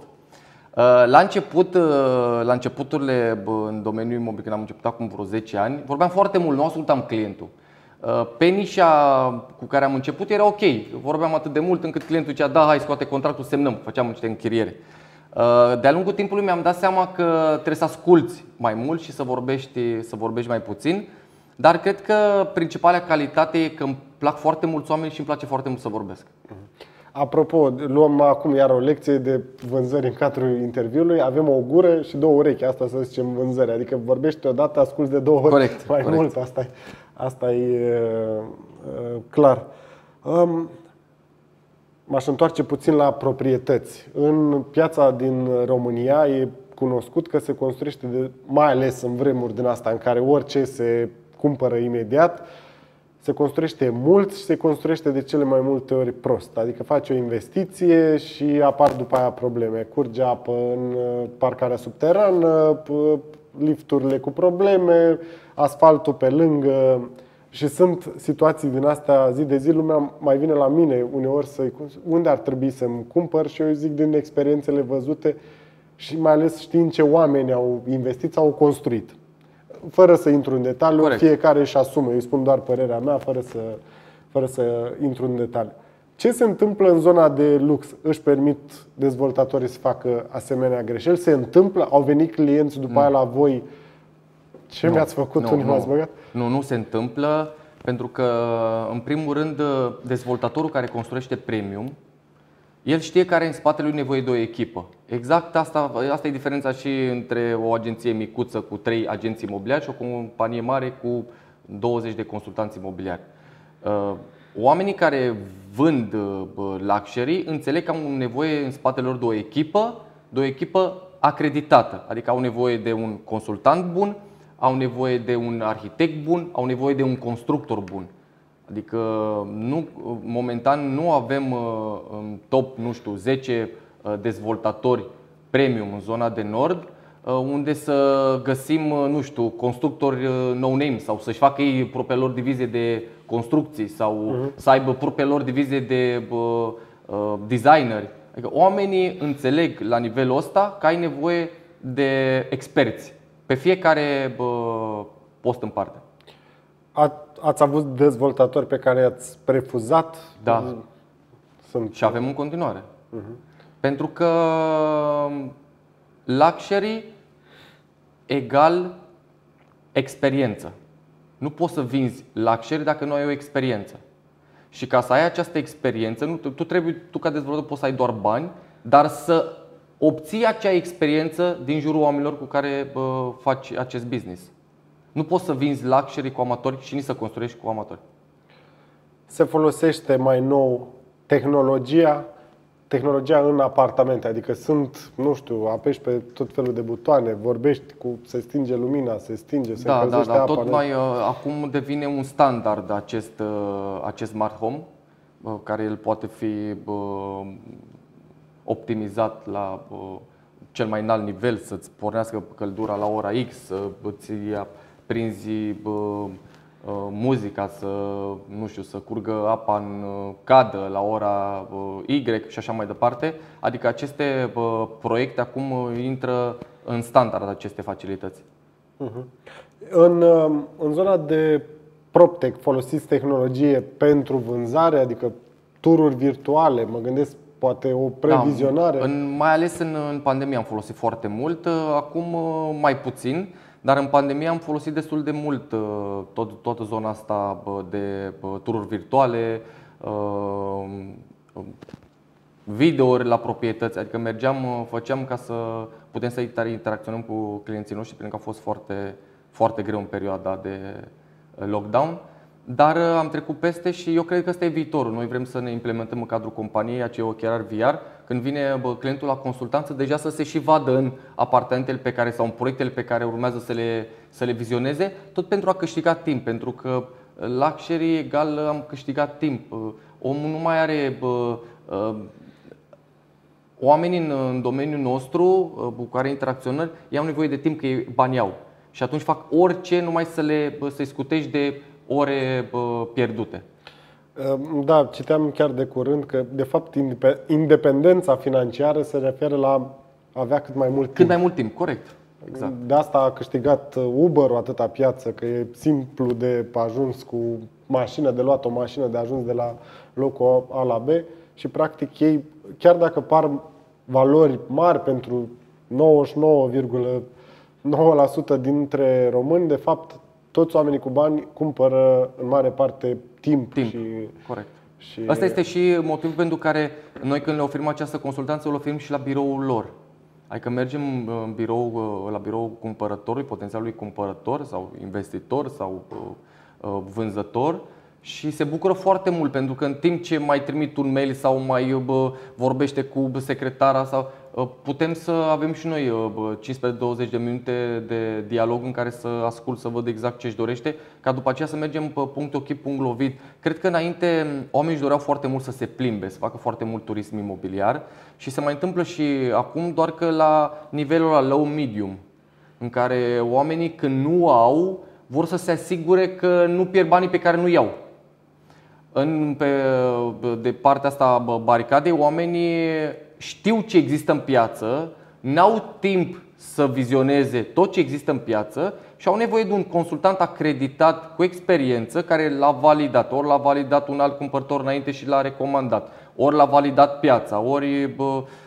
La începuturile în domeniul imobiliar, când am început acum vreo 10 ani, vorbeam foarte mult, nu ascultam clientul. Pe nișa cu care am început era ok, vorbeam atât de mult încât clientul zicea da, hai scoate contractul, semnăm, făceam niște închiriere. De-a lungul timpului mi-am dat seama că trebuie să asculți mai mult și să vorbești mai puțin. Dar cred că principala calitate e că îmi plac foarte mulți oameni și îmi place foarte mult să vorbesc. Apropo, luăm acum iar o lecție de vânzări în cadrul interviului. Avem o gură și două urechi, asta să zicem vânzări. Adică vorbești odată, asculți de două ori mai mult. Asta e clar. M-aș întoarce puțin la proprietăți. În piața din România e cunoscut că se construiește, mai ales în vremuri din asta în care orice se cumpără imediat, se construiește mult și se construiește de cele mai multe ori prost. Adică faci o investiție și apar după aia probleme. Curge apă în parcarea subterană, lifturile cu probleme, asfaltul pe lângă. Și sunt situații din astea zi de zi. Lumea mai vine la mine uneori unde ar trebui să-mi cumpăr și eu zic din experiențele văzute și mai ales știind ce oameni au investit sau au construit. Fără să intru în detaliu, corect. Fiecare își asumă. Eu spun doar părerea mea, fără să intru în detaliu. Ce se întâmplă în zona de lux? Își permit dezvoltatorii să facă asemenea greșeli? Se întâmplă? Au venit clienți după aia la voi? Ce mi-ați făcut? Unde m-ați băgat? Nu se întâmplă, pentru că, în primul rând, dezvoltatorul care construiește premium, el știe că are în spatele lui nevoie de o echipă. Exact asta e diferența și între o agenție micuță cu 3 agenți imobiliari și o companie mare cu 20 de consultanți imobiliari. Oamenii care vând luxury înțeleg că au nevoie în spatele lor de o echipă acreditată. Adică au nevoie de un consultant bun, au nevoie de un arhitect bun, au nevoie de un constructor bun. Adică momentan nu avem în top, 10 dezvoltatori premium în zona de nord unde să găsim, constructori no-name sau să-și facă ei propria lor divizie de construcții sau să aibă propria lor divizie de designeri. Adică oamenii înțeleg la nivelul ăsta că ai nevoie de experți pe fiecare post în parte. Ați avut dezvoltatori pe care i-ați refuzat? Da. Și avem în continuare. Pentru că luxury egal experiență. Nu poți să vinzi luxury dacă nu ai o experiență. Și ca să ai această experiență, tu ca dezvoltator poți să ai doar bani, dar să obții acea experiență din jurul oamenilor cu care faci acest business. Nu poți să vinzi luxury cu amatori și nici să construiești cu amatori. Se folosește mai nou tehnologia în apartamente, adică apeși pe tot felul de butoane, vorbești se stinge lumina, se stinge, se încălzește apa. Tot mai acum devine un standard acest smart home, care el poate fi optimizat la cel mai înalt nivel, să-ți pornească căldura la ora X, să-ți prinzi muzica, să curgă apa în cadă la ora Y și așa mai departe. Adică aceste proiecte acum intră în standard, aceste facilități. În zona de PropTech folosiți tehnologie pentru vânzare, adică tururi virtuale, mă gândesc poate o previzionare? Da, mai ales în pandemie am folosit foarte mult, acum mai puțin. Dar în pandemie am folosit destul de mult toată zona asta de tururi virtuale, videouri la proprietăți. Adică făceam ca să putem să interacționăm cu clienții noștri, pentru că a fost foarte, foarte greu în perioada de lockdown. Dar am trecut peste și eu cred că ăsta e viitorul. Noi vrem să ne implementăm în cadrul companiei acei ochelari VR când vine clientul la consultanță, deja să se și vadă în apartamentele pe care sau în proiectele pe care urmează să le vizioneze, tot pentru a câștiga timp, pentru că luxury egal am câștigat timp. Omul nu mai are oamenii în domeniul nostru cu care interacționăm, ei au nevoie de timp, că ei bani au. Și atunci fac orice numai să-i scutești de ore pierdute. Da, citeam chiar de curând că, de fapt, independența financiară se referă la a avea cât mai mult timp. Cât mai mult timp, corect. Exact. De asta a câștigat Uber-ul atâta piață, că e simplu de ajuns cu mașină, de luat o mașină, de ajuns de la locul A la B și, practic, ei, chiar dacă par valori mari pentru 99,9% dintre români, de fapt, toți oamenii cu bani cumpără în mare parte timp. Corect. Asta este și motivul pentru care noi, când le oferim această consultanță, o oferim și la biroul lor. Adică mergem în la biroul cumpărătorului, potențialului cumpărător sau investitor sau vânzător și se bucură foarte mult, pentru că în timp ce mai trimit un mail sau mai vorbește cu secretara sau putem să avem și noi 15-20 de minute de dialog în care să ascult, să văd exact ce își dorește, ca după aceea să mergem pe punct ochii, punct lovit. Cred că înainte oamenii își doreau foarte mult să se plimbe, să facă foarte mult turism imobiliar și se mai întâmplă și acum, doar că la nivelul la low-medium, în care oamenii, când nu au, vor să se asigure că nu pierd banii pe care nu iau. De partea asta baricadei, oamenii știu ce există în piață, n-au timp să vizioneze tot ce există în piață și au nevoie de un consultant acreditat cu experiență care l-a validat. Ori l-a validat un alt cumpărător înainte și l-a recomandat, ori l-a validat piața, ori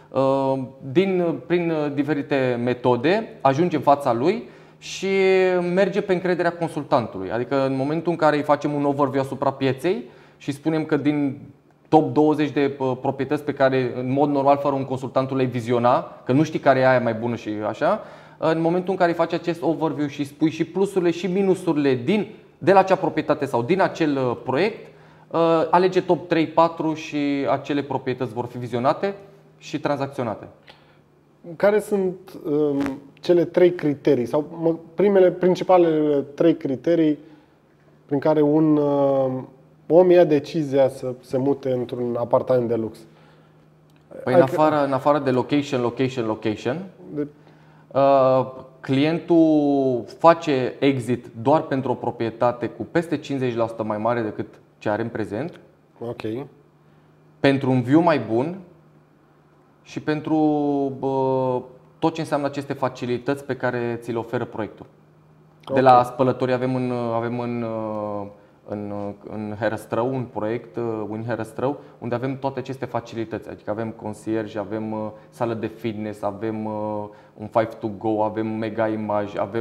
prin diferite metode ajunge în fața lui și merge pe încrederea consultantului. Adică în momentul în care îi facem un overview asupra pieței și spunem că din top 20 de proprietăți pe care în mod normal fără un consultant le viziona, că nu știi care e aia mai bună și așa, în momentul în care îi faci acest overview și spui și plusurile și minusurile de la acea proprietate sau din acel proiect, alege top 3-4 și acele proprietăți vor fi vizionate și tranzacționate. Care sunt cele 3 criterii sau principalele 3 criterii prin care un om ia decizia să se mute într-un apartament de lux? Păi în afară de location, clientul face exit doar pentru o proprietate cu peste 50% mai mare decât ce are în prezent, pentru un view mai bun și pentru tot ce înseamnă aceste facilități pe care ți le oferă proiectul. De la spălători avem în Herăstrău un proiect, în Herăstrău, unde avem toate aceste facilități. Adică avem concierge, avem sală de fitness, avem un 5 to go, avem mega imaj, avem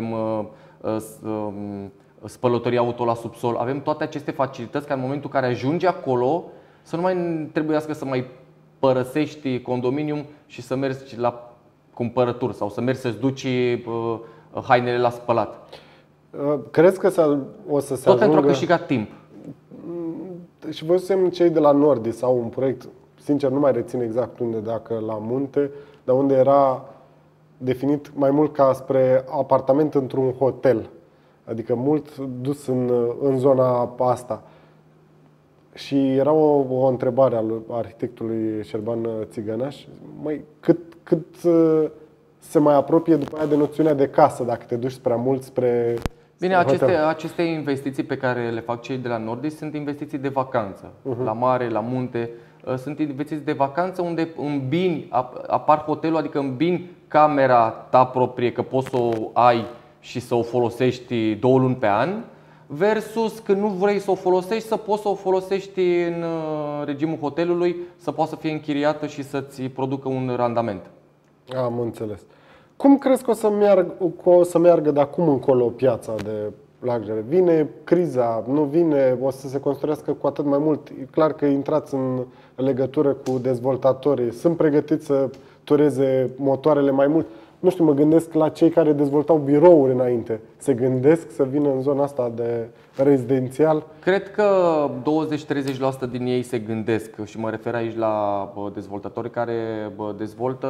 spălătorie auto la subsol. Avem toate aceste facilități ca în momentul în care ajungi acolo să nu mai trebuiască să mai părăsești condominium și să mergi la cumpărături sau să mergi să-ți duci hainele la spălat. Crezi că o să se tot ajungă... pentru a câștiga timp. Și văzusem cei de la Nordis sau un proiect, sincer nu mai rețin exact unde, dacă la munte, dar unde era definit mai mult ca spre apartament într-un hotel. Adică mult dus în zona asta. Și era o întrebare al arhitectului Șerban Țigănaș: măi, cât se mai apropie după aia de noțiunea de casă, dacă te duci prea mult spre... Bine, aceste investiții pe care le fac cei de la Nordis sunt investiții de vacanță. La mare, la munte, sunt investiții de vacanță unde îmbini, apar hotelul, adică îmbini camera ta proprie, că poți să o ai și să o folosești 2 luni pe an, versus când nu vrei să o folosești, să poți să o folosești în regimul hotelului, să poată să fie închiriată și să-ți producă un randament. Am înțeles. Cum crezi că o să meargă de acum încolo piața de luxury? Vine criza, nu vine, o să se construiască cu atât mai mult? E clar că intrați în legătură cu dezvoltatorii, sunt pregătiți să tureze motoarele mai mult. nu știu, mă gândesc la cei care dezvoltau birouri înainte. Se gândesc să vină în zona asta de rezidențial? Cred că 20-30% din ei se gândesc și mă refer aici la dezvoltatori care dezvoltă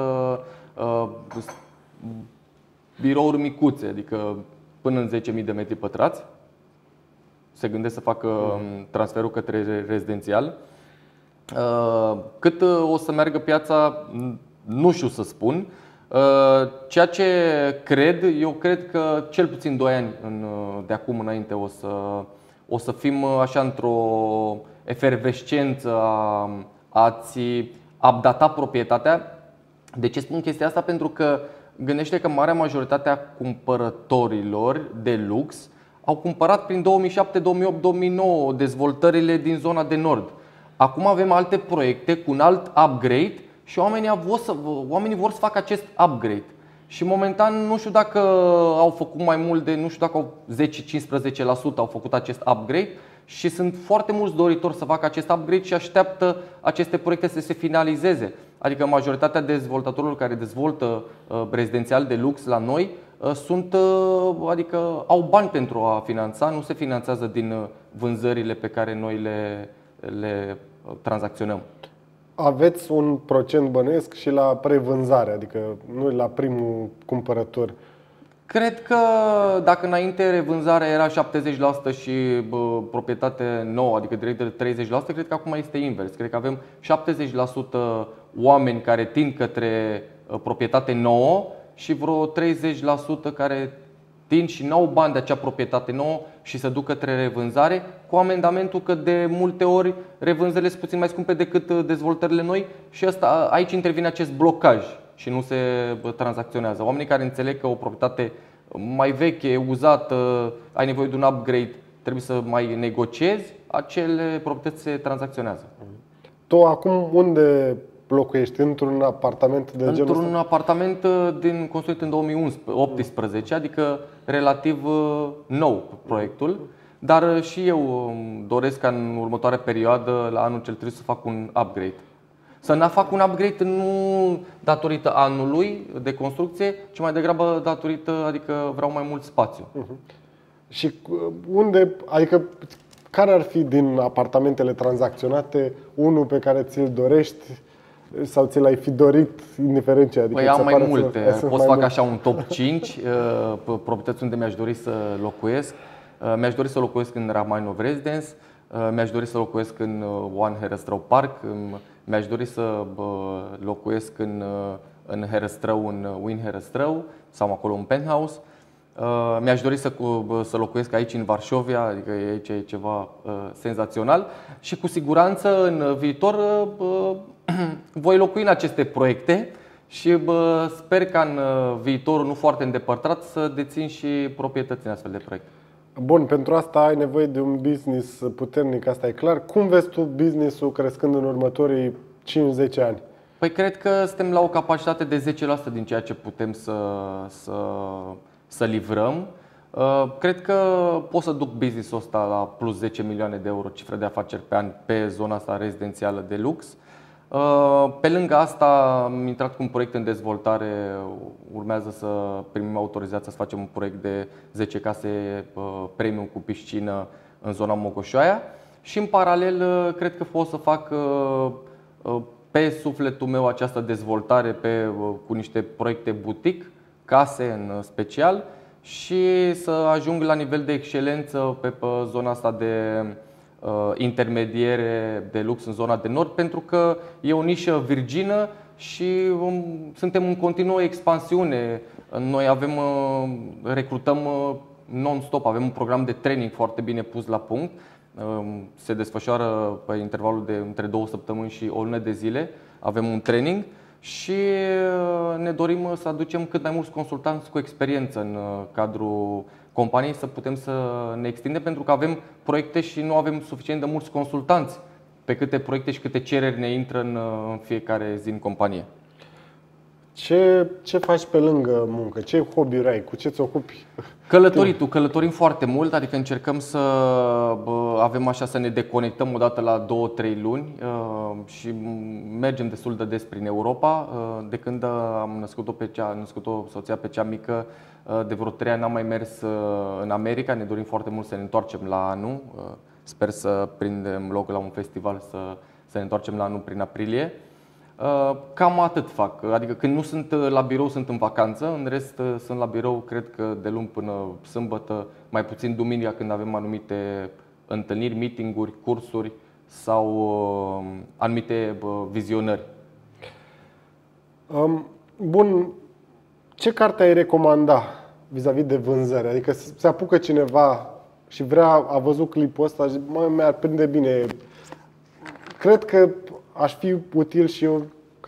birouri micuțe, adică până în 10.000 de metri pătrați. Se gândesc să facă transferul către rezidențial. Cât o să meargă piața, nu știu să spun. Ceea ce eu cred că cel puțin 2 ani de acum înainte o să fim așa într-o efervescență a a-ți updata proprietatea. De ce spun chestia asta? Pentru că gândește că marea majoritate a cumpărătorilor de lux au cumpărat prin 2007, 2008, 2009 dezvoltările din zona de nord. Acum avem alte proiecte cu un alt upgrade și oamenii vor să facă acest upgrade. Și momentan nu știu dacă au făcut mai mult de, nu știu dacă au 10-15% au făcut acest upgrade și sunt foarte mulți doritori să facă acest upgrade și așteaptă aceste proiecte să se finalizeze. Adică majoritatea dezvoltatorilor care dezvoltă rezidențial de lux la noi adică au bani pentru a finanța, nu se finanțează din vânzările pe care noi le tranzacționăm. Aveți un procent bănuiesc și la prevânzare, adică nu la primul cumpărător. Cred că dacă înainte revânzarea era 70% și proprietate nouă, adică direct de 30%, cred că acum este invers. Cred că avem 70% oameni care tind către proprietate nouă și vreo 30% care tind și n-au bani de acea proprietate nouă și se duc către revânzare, cu amendamentul că de multe ori revânzările sunt puțin mai scumpe decât dezvoltările noi și aici intervine acest blocaj și nu se tranzacționează. Oamenii care înțeleg că o proprietate mai veche, uzată, ai nevoie de un upgrade, trebuie să mai negociezi, acele proprietăți se tranzacționează. Tu acum unde locuiești? Într-un apartament de genul ăsta? Într-un apartament construit în 2018, adică relativ nou proiectul. Dar și eu doresc ca în următoarea perioadă, la anul cel târziu, să fac un upgrade. Să nu fac un upgrade nu datorită anului de construcție, ci mai degrabă datorită, adică vreau mai mult spațiu. Și unde, adică care ar fi din apartamentele tranzacționate unul pe care ți-l dorești sau ți l-ai fi dorit, indiferent ce? Adică am mai multe. Pot să fac așa un top 5 proprietăți unde mi-aș dori să locuiesc. Mi-aș dori să locuiesc în Rachmaninov Residence, mi-aș dori să locuiesc în One Herăstrău Park, mi-aș dori să locuiesc în Herăstrău, în Win Herăstrău sau acolo un penthouse. Mi-aș dori să locuiesc aici în Varșovia, adică aici e ceva senzațional și cu siguranță în viitor voi locui în aceste proiecte și sper ca în viitorul nu foarte îndepărtat să dețin și proprietăți în astfel de proiecte. Bun, pentru asta ai nevoie de un business puternic, asta e clar. Cum vezi tu business-ul crescând în următorii 5-10 ani? Păi cred că suntem la o capacitate de 10% din ceea ce putem să livrăm. Cred că pot să duc business-ul ăsta la plus 10 milioane de euro cifră de afaceri pe an pe zona asta rezidențială de lux. Pe lângă asta am intrat cu un proiect în dezvoltare, urmează să primim autorizația să facem un proiect de 10 case premium cu piscină în zona Mogoșoaia și în paralel cred că pot să fac pe sufletul meu această dezvoltare cu niște proiecte boutique, case în special și să ajung la nivel de excelență pe zona asta de intermediere de lux în zona de nord, pentru că e o nișă virgină și suntem în continuă expansiune. Noi recrutăm non-stop, avem un program de training foarte bine pus la punct. Se desfășoară pe intervalul de între 2 săptămâni și o lună de zile. Avem un training și ne dorim să aducem cât mai mulți consultanți cu experiență în cadrul companiei să putem să ne extindem, pentru că avem proiecte și nu avem suficient de mulți consultanți pe câte proiecte și câte cereri ne intră în fiecare zi în companie. Ce faci pe lângă muncă? Ce hobby-uri ai? Cu ce ți ocupi? Călătorim foarte mult, adică încercăm să avem așa să ne deconectăm odată la 2-3 luni și mergem destul de des prin Europa. De când am născut-o soția pe cea mică, de vreo 3 ani n-am mai mers în America. Ne dorim foarte mult să ne întoarcem la anul. Sper să prindem loc la un festival să ne întoarcem la anul prin aprilie. Cam atât fac, adică când nu sunt la birou sunt în vacanță, în rest sunt la birou cred că de luni până sâmbătă, mai puțin duminica când avem anumite întâlniri, meeting-uri, cursuri sau anumite vizionări. Bun, ce carte ai recomanda vis-a-vis de vânzări? Adică se apucă cineva și a văzut clipul ăsta și mi-ar prinde bine. Cred că aș fi util și eu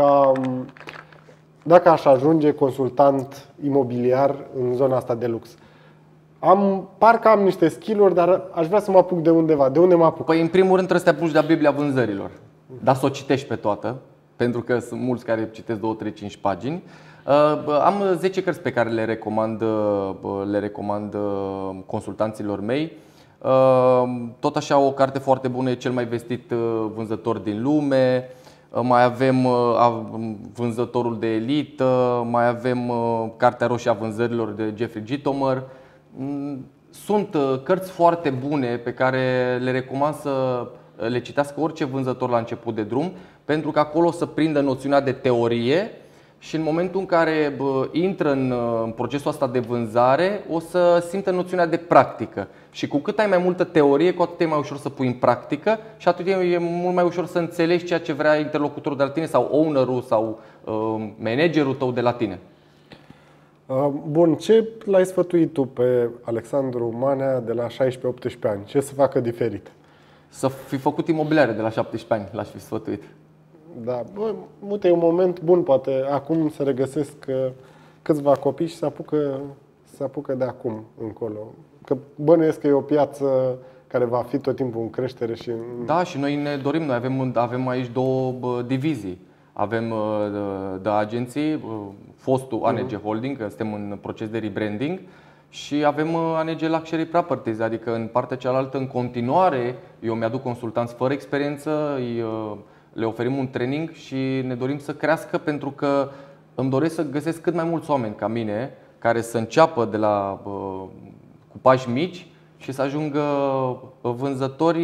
dacă aș ajunge consultant imobiliar în zona asta de lux. Parcă am niște skill-uri, dar aș vrea să mă apuc de undeva. De unde mă apuc? Păi în primul rând trebuie să te apuci de Biblia vânzărilor. Dar să o citești pe toată, pentru că sunt mulți care citesc 2, 3, 5 pagini. Am 10 cărți pe care le recomand consultanților mei. Tot așa, o carte foarte bună e Cel mai vestit vânzător din lume. Mai avem Vânzătorul de elită, mai avem Cartea roșie a vânzărilor de Jeffrey Gitomer. Sunt cărți foarte bune pe care le recomand să le citească orice vânzător la început de drum, pentru că acolo să prindă noțiunea de teorie și în momentul în care intră în procesul ăsta de vânzare o să simtă noțiunea de practică. Și cu cât ai mai multă teorie, cu atât e mai ușor să pui în practică și atât e mult mai ușor să înțelegi ceea ce vrea interlocutorul de la tine sau ownerul sau managerul tău de la tine. Bun, ce l-ai sfătuit tu pe Alexandru Manea de la 16-18 ani? Ce să facă diferit? Să fi făcut imobiliare de la 17 ani, l-aș fi sfătuit. Da, uite, e un moment bun, poate acum să regăsesc câțiva copii și se apucă de acum încolo. Că bănuiesc că e o piață care va fi tot timpul în creștere și... Da, și noi ne dorim, noi avem aici două divizii. Avem de agenții, fostul ANG Holding, că suntem în proces de rebranding, și avem ANG Luxury Properties, adică în partea cealaltă, în continuare, eu mi-aduc consultanți fără experiență, le oferim un training și ne dorim să crească, pentru că îmi doresc să găsesc cât mai mulți oameni ca mine care să înceapă cu pași mici și să ajungă vânzători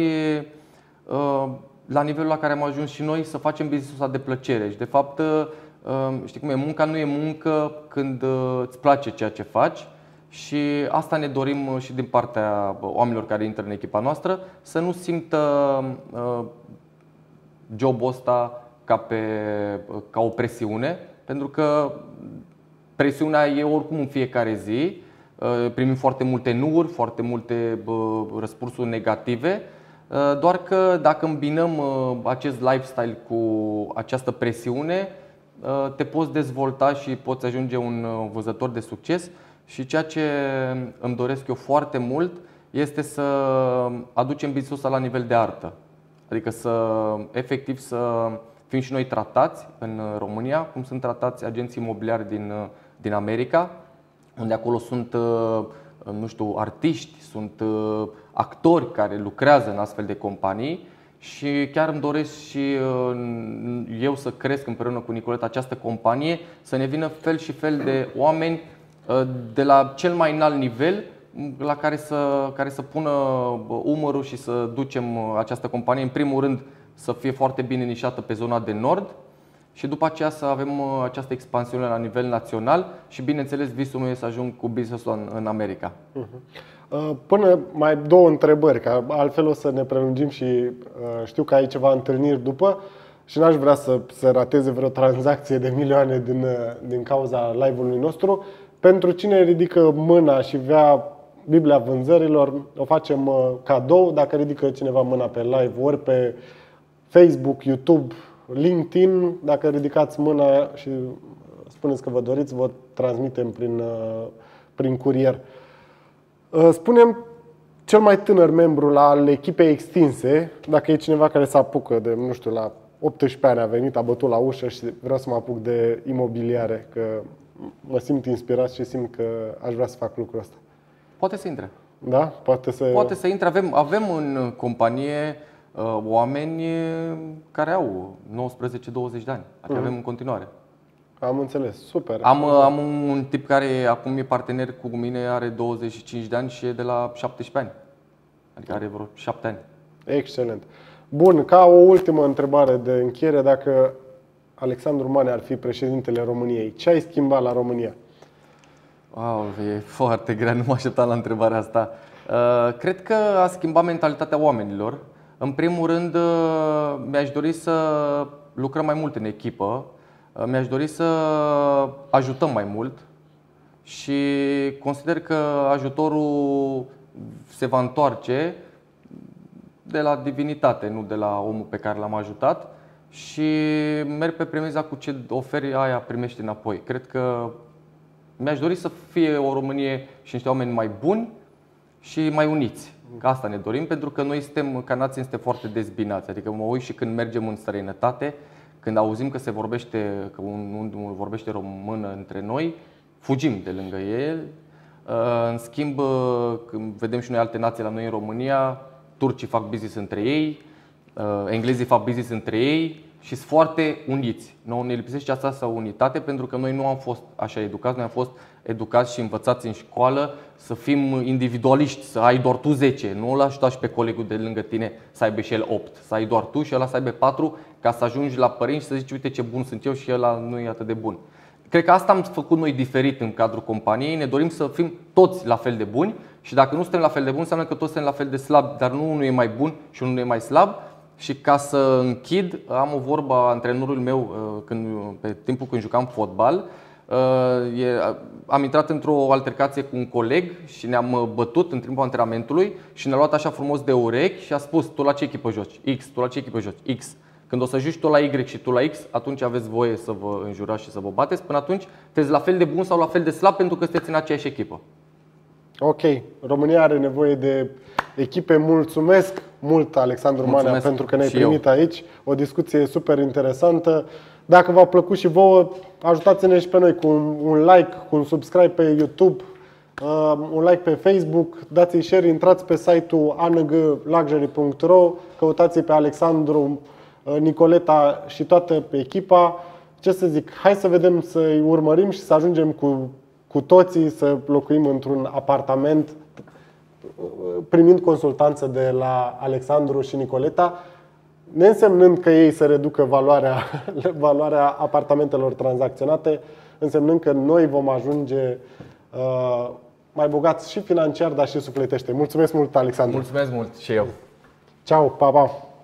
la nivelul la care am ajuns și noi, să facem business-ul ăsta de plăcere. Și de fapt, știi cum e, munca nu e muncă când îți place ceea ce faci. Și asta ne dorim și din partea oamenilor care intră în echipa noastră, să nu simtă jobul ăsta ca o presiune, pentru că presiunea e oricum în fiecare zi. Primim foarte multe nu-uri, foarte multe răspunsuri negative, doar că dacă îmbinăm acest lifestyle cu această presiune, te poți dezvolta și poți ajunge un vânzător de succes. Și ceea ce îmi doresc eu foarte mult este să aducem business-ul ăsta la nivel de artă. Adică efectiv să fim și noi tratați în România cum sunt tratați agenții imobiliari din America, unde acolo sunt, nu știu, artiști, sunt actori care lucrează în astfel de companii. Și chiar îmi doresc și eu să cresc împreună cu Nicoleta această companie, să ne vină fel și fel de oameni de la cel mai înalt nivel, la care să pună umărul și să ducem această companie, în primul rând să fie foarte bine nișată pe zona de nord și după aceea să avem această expansiune la nivel național și, bineînțeles, visul meu e să ajung cu business-ul în America. Până mai două întrebări, că altfel o să ne prelungim și știu că ai ceva întâlniri după și n-aș vrea să se rateze vreo tranzacție de milioane din cauza live-ului nostru. Pentru cine ridică mâna și vrea Biblia vânzărilor, o facem cadou. Dacă ridică cineva mâna pe live, ori pe Facebook, YouTube, LinkedIn, dacă ridicați mâna și spuneți că vă doriți, vă transmitem prin curier. Spune-mi, cel mai tânăr membru al echipei extinse, dacă e cineva care se apucă de, nu știu, la 18 ani a venit, a bătut la ușă și vreau să mă apuc de imobiliare, că mă simt inspirat și simt că aș vrea să fac lucrul ăsta. Poate să intre. Da? Poate să intre. Avem în companie oameni care au 19-20 de ani. Adică avem în continuare. Am înțeles, super. Am un tip care acum e partener cu mine, are 25 de ani și e de la 17 ani. Adică are vreo 7 ani. Excelent. Bun, ca o ultimă întrebare de încheiere, dacă Alexandru Manea ar fi președintele României, ce ai schimbat la România? Wow, e foarte grea, nu mă așteptam la întrebarea asta. Cred că a schimbat mentalitatea oamenilor. În primul rând, mi-aș dori să lucrăm mai mult în echipă. Mi-aș dori să ajutăm mai mult și consider că ajutorul se va întoarce de la divinitate, nu de la omul pe care l-am ajutat, și merg pe premiza cu ce oferi, aia primești înapoi. Cred că mi-aș dori să fie o Românie și niște oameni mai buni și mai uniți. Că asta ne dorim, pentru că noi suntem, ca nație, suntem foarte dezbinați. Adică mă uit și când mergem în străinătate, când auzim că se vorbește, că unul vorbește română între noi, fugim de lângă el. În schimb, când vedem și noi alte nații la noi în România, turcii fac business între ei, englezii fac business între ei și sunt foarte uniți. Nouă ne lipsește această unitate, pentru că noi nu am fost așa educați, noi am fost educați și învățați în școală să fim individualiști, să ai doar tu 10, nu îl ajuta pe colegul de lângă tine să aibă și el 8, să ai doar tu și ăla să aibă 4, ca să ajungi la părinți și să zici, uite ce bun sunt eu și ăla nu e atât de bun. Cred că asta am făcut noi diferit în cadrul companiei. Ne dorim să fim toți la fel de buni și dacă nu suntem la fel de buni, înseamnă că toți suntem la fel de slabi, dar nu unul e mai bun și unul e mai slab. Și ca să închid, am o vorbă a antrenorului meu pe timpul când jucam fotbal. Am intrat într-o altercație cu un coleg și ne-am bătut în timpul antrenamentului și ne-a luat așa frumos de urechi și a spus: tu la ce echipă joci? X. Tu la ce echipă joci? X. Când o să joci tu la Y și tu la X, atunci aveți voie să vă înjurați și să vă bateți. Până atunci sunteți la fel de bun sau la fel de slab, pentru că sunteți în aceeași echipă. Ok. România are nevoie de echipe. Mulțumesc mult, Alexandru Manea, pentru că ne-ai primit aici. O discuție super interesantă. Dacă v-a plăcut și vouă, ajutați-ne și pe noi cu un like, cu un subscribe pe YouTube, un like pe Facebook, dați-i share, intrați pe site-ul angluxury.ro, căutați-i pe Alexandru, Nicoleta și toată echipa. Ce să zic, hai să vedem, să-i urmărim și să ajungem cu toții să locuim într-un apartament, primind consultanță de la Alexandru și Nicoleta, neînsemnând că ei să reducă valoarea apartamentelor tranzacționate, însemnând că noi vom ajunge mai bogați și financiar, dar și sufletește. Mulțumesc mult, Alexandru! Mulțumesc mult și eu! Ciao, pa, pa!